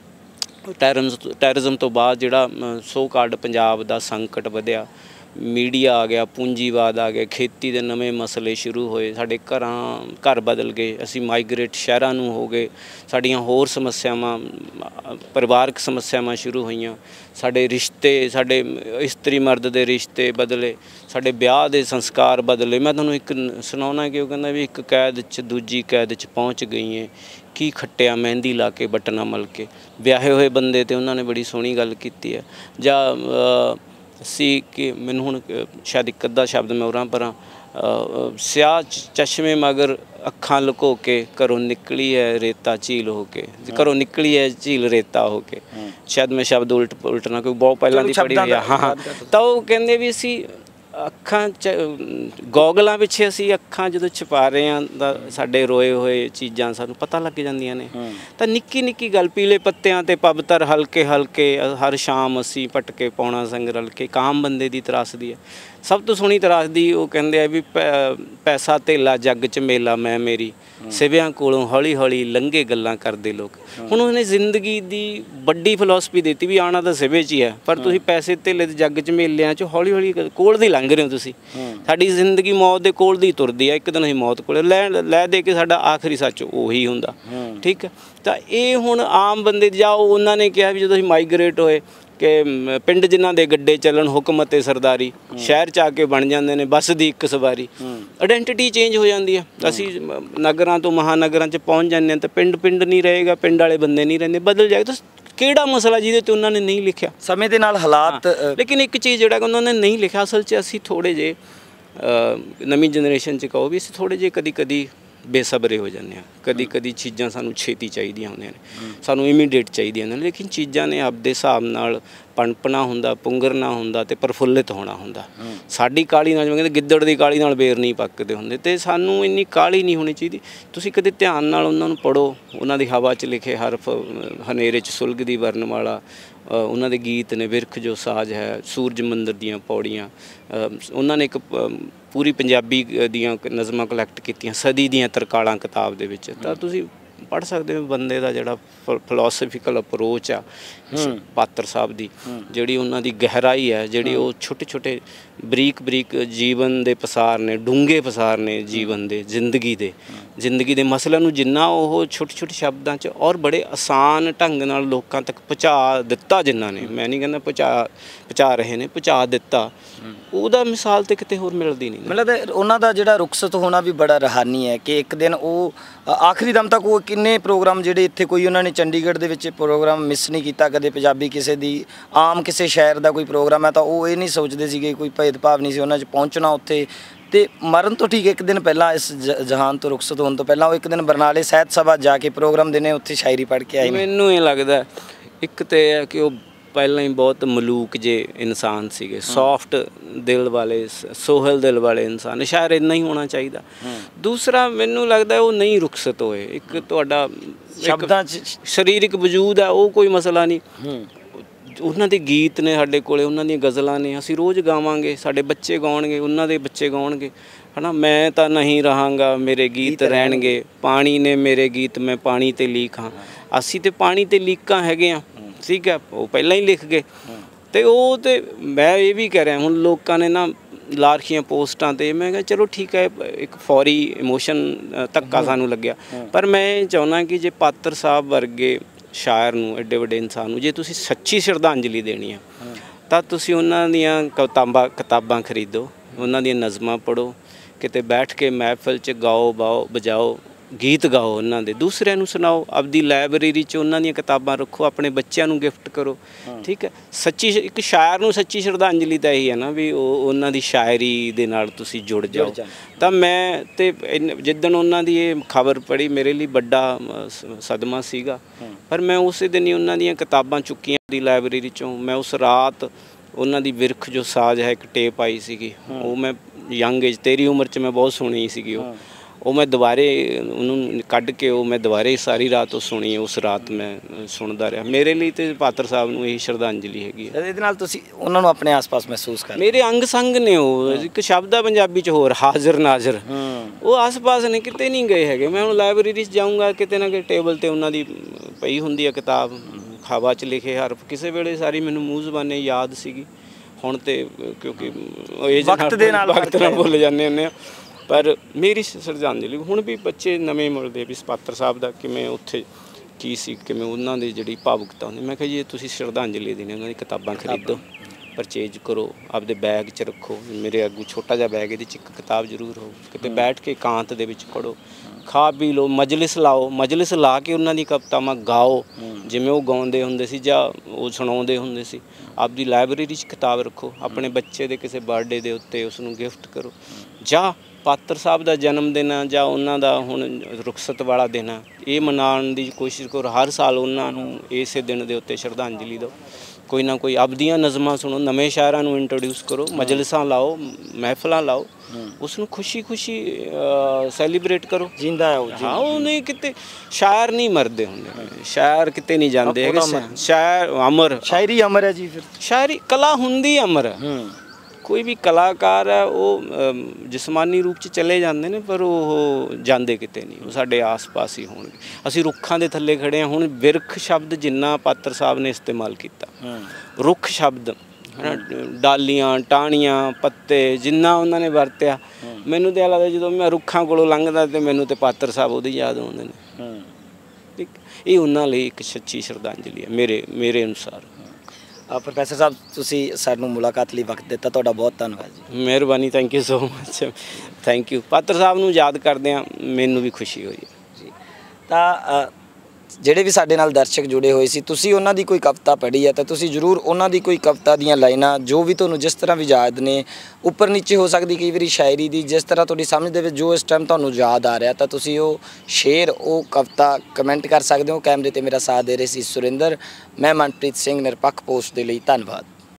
ਟੈਰਰਿਜ਼ਮ ਤੋਂ ਬਾਅਦ ਜਿਹੜਾ ਸੋ ਕਾਲਡ ਪੰਜਾਬ ਦਾ ਸੰਕਟ ਵਧਿਆ, ਮੀਡੀਆ ਆ ਗਿਆ, ਪੂੰਜੀਵਾਦ ਆ ਗਿਆ, ਖੇਤੀ ਦੇ ਨਵੇਂ ਮਸਲੇ ਸ਼ੁਰੂ ਹੋਏ, ਸਾਡੇ ਘਰ ਬਦਲ ਗਏ, ਅਸੀਂ ਮਾਈਗ੍ਰੇਟ ਸ਼ਹਿਰਾਂ ਨੂੰ ਹੋ ਗਏ, ਸਾਡੀਆਂ ਹੋਰ ਸਮੱਸਿਆਵਾਂ ਪਰਿਵਾਰਕ ਸਮੱਸਿਆਵਾਂ ਸ਼ੁਰੂ ਹੋਈਆਂ, ਸਾਡੇ ਰਿਸ਼ਤੇ, ਸਾਡੇ ਇਸਤਰੀ ਮਰਦ ਦੇ ਰਿਸ਼ਤੇ ਬਦਲੇ, ਸਾਡੇ ਵਿਆਹ ਦੇ ਸੰਸਕਾਰ ਬਦਲੇ। ਮੈਂ ਤੁਹਾਨੂੰ ਇੱਕ ਸੁਣਾਉਣਾ ਕਿ ਉਹ ਕਹਿੰਦਾ ਵੀ ਇੱਕ ਕੈਦ 'ਚ ਦੂਜੀ ਕੈਦ 'ਚ ਪਹੁੰਚ ਗਈ ਏ, ਕੀ ਖੱਟਿਆ ਮਹਿੰਦੀ ਲਾ ਕੇ ਬਟਨਾ ਮਲ ਕੇ। ਵਿਆਹੇ ਹੋਏ ਬੰਦੇ 'ਤੇ ਉਹਨਾਂ ਨੇ ਬੜੀ ਸੋਹਣੀ ਗੱਲ ਕੀਤੀ ਹੈ। ਜਾਂ ਸੀ ਕਿ ਮੈਨੂੰ ਹੁਣ ਸ਼ਾਇਦ ਇੱਕ ਅੱਧਾ ਸ਼ਬਦ ਮੈਂ ਉਰਾਂ ਪਰਾਂ, ਸਿਆਹ ਚਸ਼ਮੇ ਮਗਰ ਅੱਖਾਂ ਲੁਕੋ ਕੇ ਘਰੋਂ ਨਿਕਲੀ ਹੈ ਰੇਤਾ ਝੀਲ ਹੋ ਕੇ, ਘਰੋਂ ਨਿਕਲੀ ਹੈ ਝੀਲ ਰੇਤਾ ਹੋ ਕੇ। ਸ਼ਾਇਦ ਮੈਂ ਸ਼ਬਦ ਉਲਟ ਨਾ ਕੋਈ ਬਹੁਤ ਪਹਿਲਾਂ ਦੀ ਪੜ੍ਹੀ ਹੋਈ ਆ। ਹਾਂ, ਤਾਂ ਉਹ ਕਹਿੰਦੇ ਵੀ ਅਸੀਂ ਅੱਖਾਂ 'ਚ ਗੋਗਲਾਂ ਪਿੱਛੇ ਅਸੀਂ ਅੱਖਾਂ ਜਦੋਂ ਛੁਪਾ ਰਹੇ ਹਾਂ ਤਾਂ ਸਾਡੇ ਰੋਏ ਹੋਏ ਚੀਜ਼ਾਂ ਸਾਨੂੰ ਪਤਾ ਲੱਗ ਜਾਂਦੀਆਂ ਨੇ। ਤਾਂ ਨਿੱਕੀ ਗੱਲ, ਪੀਲੇ ਪੱਤਿਆਂ 'ਤੇ ਪਬਤਰ ਹਲਕੇ ਹਰ ਸ਼ਾਮ ਅਸੀਂ ਭਟਕੇ ਪਾਉਣਾ ਸੰਗ ਰਲ ਕੇ, ਕਾਮ ਬੰਦੇ ਦੀ ਤਰਾਸਦੀ ਹੈ। ਸਭ ਤੋਂ ਸੋਹਣੀ ਤਰਾਸਦੀ ਉਹ ਕਹਿੰਦੇ ਆ ਵੀ ਪੈਸਾ ਧੇਲਾ ਜੱਗ 'ਚ ਮੇਲਾ ਮੈਂ ਮੇਰੀ, ਸਿਵਿਆਂ ਕੋਲੋਂ ਹੌਲੀ ਲੰਘੇ ਗੱਲਾਂ ਕਰਦੇ ਲੋਕ। ਹੁਣ ਉਹਨੇ ਜ਼ਿੰਦਗੀ ਦੀ ਵੱਡੀ ਫਿਲਾਸਫੀ ਦਿੱਤੀ ਵੀ ਆਉਣਾ ਤਾਂ ਸਿਵੇ 'ਚ ਹੀ ਹੈ, ਪਰ ਤੁਸੀਂ ਪੈਸੇ ਧੇਲੇ ਦੇ ਜੱਗ 'ਚ ਮੇਲਿਆਂ 'ਚ ਹੌਲੀ ਕੋਲ ਦੀ ਲੰਘ ਰਹੇ ਹੋ ਤੁਸੀਂ। ਸਾਡੀ ਜ਼ਿੰਦਗੀ ਮੌਤ ਦੇ ਕੋਲ ਦੀ ਤੁਰਦੀ ਹੈ, ਇੱਕ ਦਿਨ ਅਸੀਂ ਮੌਤ ਕੋਲ ਲੈ ਦੇ ਕੇ ਸਾਡਾ ਆਖਰੀ ਸੱਚ ਉਹੀ ਹੁੰਦਾ। ਠੀਕ ਹੈ, ਤਾਂ ਇਹ ਹੁਣ ਆਮ ਬੰਦੇ ਜਾਂ ਉਹਨਾਂ ਨੇ ਕਿਹਾ ਵੀ ਜਦੋਂ ਅਸੀਂ ਮਾਈਗ੍ਰੇਟ ਹੋਏ ਕਿ ਪਿੰਡ ਜਿਨ੍ਹਾਂ ਦੇ ਗੱਡੇ ਚੱਲਣ ਹੁਕਮ ਅਤੇ ਸਰਦਾਰੀ, ਸ਼ਹਿਰ 'ਚ ਆ ਕੇ ਬਣ ਜਾਂਦੇ ਨੇ ਬੱਸ ਦੀ ਇੱਕ ਸਵਾਰੀ। ਆਇਡੈਂਟੀਟੀ ਚੇਂਜ ਹੋ ਜਾਂਦੀ ਹੈ। ਅਸੀਂ ਨਗਰਾਂ ਤੋਂ ਮਹਾਨਗਰਾਂ 'ਚ ਪਹੁੰਚ ਜਾਂਦੇ ਹਾਂ ਤਾਂ ਪਿੰਡ ਨਹੀਂ ਰਹੇਗਾ, ਪਿੰਡ ਵਾਲੇ ਬੰਦੇ ਨਹੀਂ ਰਹਿੰਦੇ, ਬਦਲ ਜਾਏਗਾ। ਤਾਂ ਕਿਹੜਾ ਮਸਲਾ ਜਿਹਦੇ 'ਤੇ ਉਹਨਾਂ ਨੇ ਨਹੀਂ ਲਿਖਿਆ? ਸਮੇਂ ਦੇ ਨਾਲ ਹਾਲਾਤ। ਲੇਕਿਨ ਇੱਕ ਚੀਜ਼ ਜਿਹੜਾ ਉਹਨਾਂ ਨੇ ਨਹੀਂ ਲਿਖਿਆ, ਅਸਲ 'ਚ ਅਸੀਂ ਥੋੜ੍ਹੇ ਜਿਹੇ ਨਵੀਂ ਜਨਰੇਸ਼ਨ 'ਚ ਕਹੋ ਵੀ ਅਸੀਂ ਥੋੜ੍ਹੇ ਜਿਹੇ ਕਦੀ ਬੇਸਬਰੇ ਹੋ ਜਾਂਦੇ ਹਾਂ। ਕਦੀ ਚੀਜ਼ਾਂ ਸਾਨੂੰ ਛੇਤੀ ਚਾਹੀਦੀਆਂ ਹੁੰਦੀਆਂ ਨੇ, ਸਾਨੂੰ ਇਮੀਡੀਏਟ ਚਾਹੀਦੀਆਂ ਨੇ। ਲੇਕਿਨ ਚੀਜ਼ਾਂ ਨੇ ਆਪਦੇ ਹਿਸਾਬ ਨਾਲ ਪਣਪਣਾ ਹੁੰਦਾ, ਪੁੰਗਰਨਾ ਹੁੰਦਾ ਅਤੇ ਪ੍ਰਫੁੱਲਿਤ ਹੋਣਾ ਹੁੰਦਾ। ਸਾਡੀ ਕਾਹਲੀ ਨਾਲ, ਜਿਵੇਂ ਕਹਿੰਦੇ ਗਿੱਦੜ ਦੀ ਕਾਹਲੀ ਨਾਲ ਬੇਰ ਨਹੀਂ ਪੱਕਦੇ ਹੁੰਦੇ, ਅਤੇ ਸਾਨੂੰ ਇੰਨੀ ਕਾਹਲੀ ਨਹੀਂ ਹੋਣੀ ਚਾਹੀਦੀ। ਤੁਸੀਂ ਕਦੇ ਧਿਆਨ ਨਾਲ ਉਹਨਾਂ ਨੂੰ ਪੜ੍ਹੋ, ਉਹਨਾਂ ਦੀ ਹਵਾ 'ਚ ਲਿਖੇ ਹਰਫ, ਹਨੇਰੇ 'ਚ ਸੁਲਗਦੀ ਵਰਨਮਾਲਾ, ਉਹਨਾਂ ਦੇ ਗੀਤ ਨੇ, ਬਿਰਖ ਜੋ ਸਾਜ਼ ਹੈ, ਸੂਰਜ ਮੰਦਰ ਦੀਆਂ ਪੌੜੀਆਂ। ਉਹਨਾਂ ਨੇ ਇੱਕ ਪੂਰੀ ਪੰਜਾਬੀ ਦੀਆਂ ਨਜ਼ਮਾਂ ਕਲੈਕਟ ਕੀਤੀਆਂ ਸਦੀ ਦੀਆਂ ਤਰਕਾਲਾਂ ਕਿਤਾਬ ਦੇ ਵਿੱਚ। ਤਾਂ ਤੁਸੀਂ ਪੜ੍ਹ ਸਕਦੇ ਹੋ ਬੰਦੇ ਦਾ ਜਿਹੜਾ ਫਿਲੋਸਫੀਕਲ ਅਪਰੋਚ ਆ ਪਾਤਰ ਸਾਹਿਬ ਦੀ, ਜਿਹੜੀ ਉਹਨਾਂ ਦੀ ਗਹਿਰਾਈ ਹੈ, ਜਿਹੜੀ ਉਹ ਛੋਟੇ ਛੋਟੇ ਬਰੀਕ ਬਰੀਕ ਜੀਵਨ ਦੇ ਪਸਾਰ ਨੇ, ਡੂੰਘੇ ਪਸਾਰ ਨੇ ਜੀਵਨ ਦੇ, ਜ਼ਿੰਦਗੀ ਦੇ ਮਸਲਿਆਂ ਨੂੰ ਜਿੰਨਾ ਉਹ ਛੋਟੇ ਛੋਟੇ ਸ਼ਬਦਾਂ 'ਚ ਔਰ ਬੜੇ ਆਸਾਨ ਢੰਗ ਨਾਲ ਲੋਕਾਂ ਤੱਕ ਪਹੁੰਚਾ ਦਿੱਤਾ ਜਿਨ੍ਹਾਂ ਨੇ, ਮੈਂ ਨਹੀਂ ਕਹਿੰਦਾ ਪਹੁੰਚਾ ਰਹੇ ਨੇ, ਪਹੁੰਚਾ ਦਿੱਤਾ, ਉਹਦਾ ਮਿਸਾਲ ਤਾਂ ਕਿਤੇ ਹੋਰ ਮਿਲਦੀ ਨਹੀਂ। ਮਤਲਬ ਉਹਨਾਂ ਦਾ ਜਿਹੜਾ ਰੁਖਸਤ ਹੋਣਾ ਵੀ ਬੜਾ ਰੂਹਾਨੀ ਹੈ ਕਿ ਇੱਕ ਦਿਨ ਉਹ ਆਖਰੀ ਦਮ ਤੱਕ ਉਹ ਕਿੰਨੇ ਪ੍ਰੋਗਰਾਮ ਜਿਹੜੇ ਇੱਥੇ ਕੋਈ ਉਹਨਾਂ ਨੇ ਚੰਡੀਗੜ੍ਹ ਦੇ ਵਿੱਚ ਪ੍ਰੋਗਰਾਮ ਮਿਸ ਨਹੀਂ ਕੀਤਾ ਕਦੇ। ਪੰਜਾਬੀ ਕਿਸੇ ਦੀ ਆਮ ਕਿਸੇ ਸ਼ਹਿਰ ਦਾ ਕੋਈ ਪ੍ਰੋਗਰਾਮ ਹੈ ਤਾਂ ਉਹ ਇਹ ਨਹੀਂ ਸੋਚਦੇ ਸੀਗੇ, ਕੋਈ ਭੇਦਭਾਵ ਨਹੀਂ ਸੀ ਉਹਨਾਂ 'ਚ ਪਹੁੰਚਣਾ ਉੱਥੇ। ਤੇ ਮਰਨ ਤੋਂ ਠੀਕ ਇੱਕ ਦਿਨ ਪਹਿਲਾਂ, ਇਸ ਜਹਾਨ ਤੋਂ ਰੁਖਸਤ ਹੋਣ ਤੋਂ ਪਹਿਲਾਂ ਉਹ ਇੱਕ ਦਿਨ ਬਰਨਾਲੇ ਸਾਹਿਤ ਸਭਾ ਜਾ ਕੇ ਪ੍ਰੋਗਰਾਮ ਦੇਣੇ, ਉੱਥੇ ਸ਼ਾਇਰੀ ਪੜ੍ਹ ਕੇ ਆਏ। ਮੈਨੂੰ ਇਹ ਲੱਗਦਾ ਇੱਕ ਤਾਂ ਇਹ ਹੈ ਕਿ ਉਹ ਪਹਿਲਾਂ ਹੀ ਬਹੁਤ ਮਲੂਕ ਜੇ ਇਨਸਾਨ ਸੀਗੇ, ਸੌਫਟ ਦਿਲ ਵਾਲੇ, ਸੋਹਲ ਦਿਲ ਵਾਲੇ ਇਨਸਾਨ, ਸ਼ਾਇਰ ਇੰਨਾ ਹੀ ਹੋਣਾ ਚਾਹੀਦਾ। ਦੂਸਰਾ ਮੈਨੂੰ ਲੱਗਦਾ ਉਹ ਨਹੀਂ ਰੁਖਸਤ ਹੋਏ। ਇੱਕ ਤੁਹਾਡਾ ਸ਼ਬਦਾਂ 'ਚ ਸਰੀਰਕ ਵਜੂਦ ਹੈ, ਉਹ ਕੋਈ ਮਸਲਾ ਨਹੀਂ। ਉਹਨਾਂ ਦੇ ਗੀਤ ਨੇ ਸਾਡੇ ਕੋਲੇ, ਉਹਨਾਂ ਦੀਆਂ ਗਜ਼ਲਾਂ ਨੇ, ਅਸੀਂ ਰੋਜ਼ ਗਾਵਾਂਗੇ, ਸਾਡੇ ਬੱਚੇ ਗਾਉਣਗੇ, ਉਹਨਾਂ ਦੇ ਬੱਚੇ ਗਾਉਣਗੇ, ਹੈ ਨਾ। ਮੈਂ ਤਾਂ ਨਹੀਂ ਰਹਾਂਗਾ, ਮੇਰੇ ਗੀਤ ਰਹਿਣਗੇ, ਪਾਣੀ ਨੇ ਮੇਰੇ ਗੀਤ, ਮੈਂ ਪਾਣੀ 'ਤੇ ਲੀਕ ਹਾਂ। ਅਸੀਂ ਤਾਂ ਪਾਣੀ 'ਤੇ ਲੀਕਾਂ ਹੈਗੇ ਹਾਂ, ਠੀਕ ਹੈ, ਉਹ ਪਹਿਲਾਂ ਹੀ ਲਿਖ ਗਏ। ਅਤੇ ਉਹ ਤਾਂ ਮੈਂ ਇਹ ਵੀ ਕਹਿ ਰਿਹਾ, ਹੁਣ ਲੋਕਾਂ ਨੇ ਨਾ ਲਾ ਰੱਖੀਆਂ ਪੋਸਟਾਂ 'ਤੇ, ਮੈਂ ਕਿਹਾ ਚਲੋ ਠੀਕ ਹੈ, ਇੱਕ ਫੌਰੀ ਇਮੋਸ਼ਨ ਧੱਕਾ ਸਾਨੂੰ ਲੱਗਿਆ, ਪਰ ਮੈਂ ਚਾਹੁੰਦਾ ਕਿ ਜੇ ਪਾਤਰ ਸਾਹਿਬ ਵਰਗੇ ਸ਼ਾਇਰ ਨੂੰ, ਐਡੇ ਵੱਡੇ ਇਨਸਾਨ ਨੂੰ ਜੇ ਤੁਸੀਂ ਸੱਚੀ ਸ਼ਰਧਾਂਜਲੀ ਦੇਣੀ ਆ ਤਾਂ ਤੁਸੀਂ ਉਹਨਾਂ ਦੀਆਂ ਕਿਤਾਬਾਂ ਖਰੀਦੋ, ਉਹਨਾਂ ਦੀਆਂ ਨਜ਼ਮਾਂ ਪੜ੍ਹੋ, ਕਿਤੇ ਬੈਠ ਕੇ ਮਹਿਫਲ 'ਚ ਗਾਓ ਬਜਾਓ, ਗੀਤ ਗਾਓ, ਉਹਨਾਂ ਦੇ ਦੂਸਰਿਆਂ ਨੂੰ ਸੁਣਾਓ, ਆਪਦੀ ਲਾਇਬ੍ਰੇਰੀ 'ਚ ਉਹਨਾਂ ਦੀਆਂ ਕਿਤਾਬਾਂ ਰੱਖੋ, ਆਪਣੇ ਬੱਚਿਆਂ ਨੂੰ ਗਿਫਟ ਕਰੋ, ਠੀਕ ਹੈ। ਸੱਚੀ ਇੱਕ ਸ਼ਾਇਰ ਨੂੰ ਸੱਚੀ ਸ਼ਰਧਾਂਜਲੀ ਤਾਂ ਇਹੀ ਹੈ ਨਾ ਵੀ ਉਹਨਾਂ ਦੀ ਸ਼ਾਇਰੀ ਦੇ ਨਾਲ ਤੁਸੀਂ ਜੁੜ ਜਾਓ। ਤਾਂ ਮੈਂ ਤੇ ਜਿੱਦਣ ਉਹਨਾਂ ਦੀ ਇਹ ਖਬਰ ਪੜ੍ਹੀ, ਮੇਰੇ ਲਈ ਵੱਡਾ ਸਦਮਾ ਸੀਗਾ, ਪਰ ਮੈਂ ਉਸੇ ਦਿਨ ਹੀ ਉਹਨਾਂ ਦੀਆਂ ਕਿਤਾਬਾਂ ਚੁੱਕੀਆਂ ਦੀ ਲਾਇਬ੍ਰੇਰੀ 'ਚੋਂ। ਮੈਂ ਉਸ ਰਾਤ ਉਹਨਾਂ ਦੀ ਵਿਰਖ ਜੋ ਸਾਜ਼ ਹੈ, ਇੱਕ ਟੇਪ ਆਈ ਸੀਗੀ, ਉਹ ਮੈਂ ਯੰਗ ਏਜ, ਤੇਰੀ ਉਮਰ 'ਚ ਮੈਂ ਬਹੁਤ ਸੁਣੀ ਸੀਗੀ, ਉਹ ਮੈਂ ਦੁਬਾਰੇ ਉਹਨੂੰ ਕੱਢ ਕੇ ਉਹ ਮੈਂ ਦੁਬਾਰੇ ਸਾਰੀ ਰਾਤ ਉਹ ਸੁਣੀ। ਉਸ ਰਾਤ ਮੈਂ ਸੁਣਦਾ ਰਿਹਾ। ਮੇਰੇ ਲਈ ਤੇ ਪਾਤਰ ਸਾਹਿਬ ਨੂੰ ਇਹੀ ਸ਼ਰਧਾਂਜਲੀ ਹੈਗੀ ਹੈ। ਇਹਦੇ ਨਾਲ ਤੁਸੀਂ ਉਹਨਾਂ ਨੂੰ ਆਪਣੇ ਆਸ-ਪਾਸ ਮਹਿਸੂਸ ਕਰ, ਮੇਰੇ ਅੰਗ ਸੰਗ ਨੇ ਉਹ। ਇੱਕ ਸ਼ਬਦ ਆ ਪੰਜਾਬੀ 'ਚ ਹੋਰ, ਹਾਜ਼ਰ ਨਾਜ਼ਰ, ਉਹ ਆਸ-ਪਾਸ ਨੇ, ਕਿਤੇ ਨਹੀਂ ਗਏ ਹੈਗੇ। ਮੈਂ ਹੁਣ ਲਾਇਬ੍ਰੇਰੀ 'ਚ ਜਾਊਂਗਾ, ਕਿਤੇ ਨਾ ਕਿਤੇ ਟੇਬਲ 'ਤੇ ਉਹਨਾਂ ਦੀ ਪਈ ਹੁੰਦੀ ਹੈ ਕਿਤਾਬ, ਹਵਾ 'ਚ ਲਿਖੇ ਹਰਫ। ਕਿਸੇ ਵੇਲੇ ਸਾਰੀ ਮੈਨੂੰ ਮੂੰਹ ਜ਼ਬਾਨੇ ਯਾਦ ਸੀਗੀ, ਹੁਣ ਤੇ ਕਿਉਂਕਿ ਵਕਤ ਨਾਲ ਭੁੱਲ ਜਾਂਦੇ ਹੁੰਦੇ ਆ। ਪਰ ਮੇਰੀ ਸ਼ਰਧਾਂਜਲੀ ਹੁਣ ਵੀ ਬੱਚੇ ਨਵੇਂ ਮਿਲਦੇ ਵੀ ਪਾਤਰ ਸਾਹਿਬ ਦਾ ਕਿਵੇਂ ਉੱਥੇ ਕੀ ਸੀ, ਕਿਵੇਂ ਉਹਨਾਂ ਦੀ ਜਿਹੜੀ ਭਾਵੁਕਤਾ ਹੁੰਦੀ। ਮੈਂ ਕਿਹਾ ਜੀ ਤੁਸੀਂ ਸ਼ਰਧਾਂਜਲੀ ਦੇਣੀ, ਉਹਨਾਂ ਦੀ ਕਿਤਾਬਾਂ ਖਰੀਦੋ, ਪਰਚੇਜ ਕਰੋ, ਆਪਦੇ ਬੈਗ 'ਚ ਰੱਖੋ। ਮੇਰੇ ਅੱਗੋਂ ਛੋਟਾ ਜਿਹਾ ਬੈਗ, ਇਹਦੇ 'ਚ ਇੱਕ ਕਿਤਾਬ ਜ਼ਰੂਰ ਹੋਊ, ਕਿਤੇ ਬੈਠ ਕੇ ਇਕਾਂਤ ਦੇ ਵਿੱਚ ਪੜ੍ਹੋ, ਖਾ ਪੀ ਲਓ, ਮਜਲਿਸ ਲਾਓ, ਮਜਲਿਸ ਲਾ ਕੇ ਉਹਨਾਂ ਦੀ ਕਵਿਤਾਵਾਂ ਗਾਓ ਜਿਵੇਂ ਉਹ ਗਾਉਂਦੇ ਹੁੰਦੇ ਸੀ ਜਾਂ ਉਹ ਸੁਣਾਉਂਦੇ ਹੁੰਦੇ ਸੀ। ਆਪਦੀ ਲਾਇਬ੍ਰੇਰੀ 'ਚ ਕਿਤਾਬ ਰੱਖੋ, ਆਪਣੇ ਬੱਚੇ ਦੇ ਕਿਸੇ ਬਰਥਡੇ ਦੇ ਉੱਤੇ ਉਸ ਨੂੰ ਗਿਫਟ ਕਰੋ, ਜਾਂ ਪਾਤਰ ਸਾਹਿਬ ਦਾ ਜਨਮ ਦਿਨ ਜਾਂ ਉਹਨਾਂ ਦਾ ਹੁਣ ਰੁਖਸਤ ਵਾਲਾ ਦਿਨ ਆ, ਇਹ ਮਨਾਉਣ ਦੀ ਕੋਸ਼ਿਸ਼ ਕਰੋ। ਹਰ ਸਾਲ ਉਹਨਾਂ ਨੂੰ ਇਸੇ ਦਿਨ ਦੇ ਉੱਤੇ ਸ਼ਰਧਾਂਜਲੀ ਦਿਓ। ਕੋਈ ਨਾ ਕੋਈ ਆਪਦੀਆਂ ਨਜ਼ਮਾਂ ਸੁਣੋ, ਨਵੇਂ ਸ਼ਾਇਰਾਂ ਨੂੰ ਇੰਟਰੋਡਿਊਸ ਕਰੋ, ਮਜਲਿਸਾਂ ਲਾਓ, ਮਹਿਫਲਾਂ ਲਾਓ, ਉਸ ਨੂੰ ਖੁਸ਼ੀ ਸੈਲੀਬ੍ਰੇਟ ਕਰੋ। ਜਿੰਦਾ ਹੈ ਉਹ। ਹਾਂ, ਉਹ ਨਹੀਂ, ਕਿਤੇ ਸ਼ਾਇਰ ਨਹੀਂ ਮਰਦੇ ਹੁੰਦੇ, ਸ਼ਾਇਰ ਕਿਤੇ ਨਹੀਂ ਜਾਂਦੇ ਹੈਗੇ। ਸ਼ਾਇਰ ਅਮਰ, ਸ਼ਾਇਰੀ ਅਮਰ ਹੈ ਜੀ। ਫਿਰ ਸ਼ਾਇਰੀ ਕਲਾ ਹੁੰਦੀ ਅਮਰ ਹੈ। ਕੋਈ ਵੀ ਕਲਾਕਾਰ ਹੈ ਉਹ ਜਿਸਮਾਨੀ ਰੂਪ 'ਚ ਚਲੇ ਜਾਂਦੇ ਨੇ, ਪਰ ਉਹ ਜਾਂਦੇ ਕਿਤੇ ਨਹੀਂ, ਉਹ ਸਾਡੇ ਆਸ-ਪਾਸ ਹੀ ਹੋਣਗੇ। ਅਸੀਂ ਰੁੱਖਾਂ ਦੇ ਥੱਲੇ ਖੜ੍ਹੇ ਹਾਂ। ਹੁਣ ਬਿਰਖ ਸ਼ਬਦ ਜਿੰਨਾ ਪਾਤਰ ਸਾਹਿਬ ਨੇ ਇਸਤੇਮਾਲ ਕੀਤਾ, ਰੁੱਖ ਸ਼ਬਦ, ਡਾਲੀਆਂ, ਟਾਹਣੀਆਂ, ਪੱਤੇ, ਜਿੰਨਾ ਉਹਨਾਂ ਨੇ ਵਰਤਿਆ, ਮੈਨੂੰ ਤਾਂ ਲੱਗਦਾ ਜਦੋਂ ਮੈਂ ਰੁੱਖਾਂ ਕੋਲੋਂ ਲੰਘਦਾ ਤਾਂ ਮੈਨੂੰ ਤਾਂ ਪਾਤਰ ਸਾਹਿਬ ਉਹਦੀ ਯਾਦ ਆਉਂਦੇ ਨੇ। ਇਹ ਉਹਨਾਂ ਲਈ ਇੱਕ ਸੱਚੀ ਸ਼ਰਧਾਂਜਲੀ ਹੈ ਮੇਰੇ ਅਨੁਸਾਰ। ਪ੍ਰੋਫੈਸਰ ਸਾਹਿਬ, ਤੁਸੀਂ ਸਾਨੂੰ ਮੁਲਾਕਾਤ ਲਈ ਵਕਤ ਦਿੱਤਾ, ਤੁਹਾਡਾ ਬਹੁਤ ਧੰਨਵਾਦ ਜੀ। ਮਿਹਰਬਾਨੀ, thank you so much, thank you. Patar Sahib ਨੂੰ ਯਾਦ ਕਰਦਿਆਂ ਮੈਨੂੰ ਵੀ ਖੁਸ਼ੀ ਹੋਈ ਜੀ। ਤਾਂ ਜਿਹੜੇ ਵੀ ਸਾਡੇ ਨਾਲ ਦਰਸ਼ਕ ਜੁੜੇ ਹੋਏ ਸੀ, ਤੁਸੀਂ ਉਹਨਾਂ ਦੀ ਕੋਈ ਕਵਿਤਾ ਪੜ੍ਹੀ ਹੈ ਤਾਂ ਤੁਸੀਂ ਜ਼ਰੂਰ ਉਹਨਾਂ ਦੀ ਕੋਈ ਕਵਿਤਾ ਦੀਆਂ ਲਾਈਨਾਂ ਜੋ ਵੀ ਤੁਹਾਨੂੰ ਜਿਸ ਤਰ੍ਹਾਂ ਵੀ ਯਾਦ ਨੇ, ਉੱਪਰ ਨੀਚੇ ਹੋ ਸਕਦੀ ਕਈ ਵਾਰੀ ਸ਼ਾਇਰੀ ਦੀ, ਜਿਸ ਤਰ੍ਹਾਂ ਤੁਹਾਡੀ ਸਮਝ ਦੇ ਵਿੱਚ ਜੋ ਇਸ ਟਾਈਮ ਤੁਹਾਨੂੰ ਯਾਦ ਆ ਰਿਹਾ, ਤਾਂ ਤੁਸੀਂ ਉਹ ਸ਼ੇਅਰ, ਉਹ ਕਵਿਤਾ ਕਮੈਂਟ ਕਰ ਸਕਦੇ ਹੋ। ਕੈਮਰੇ 'ਤੇ ਮੇਰਾ ਸਾਥ ਦੇ ਰਹੇ ਸੀ ਸੁਰਿੰਦਰ, ਮੈਂ ਮਨਪ੍ਰੀਤ ਸਿੰਘ, ਨਿਰਪੱਖ ਪੋਸਟ ਦੇ ਲਈ ਧੰਨਵਾਦ।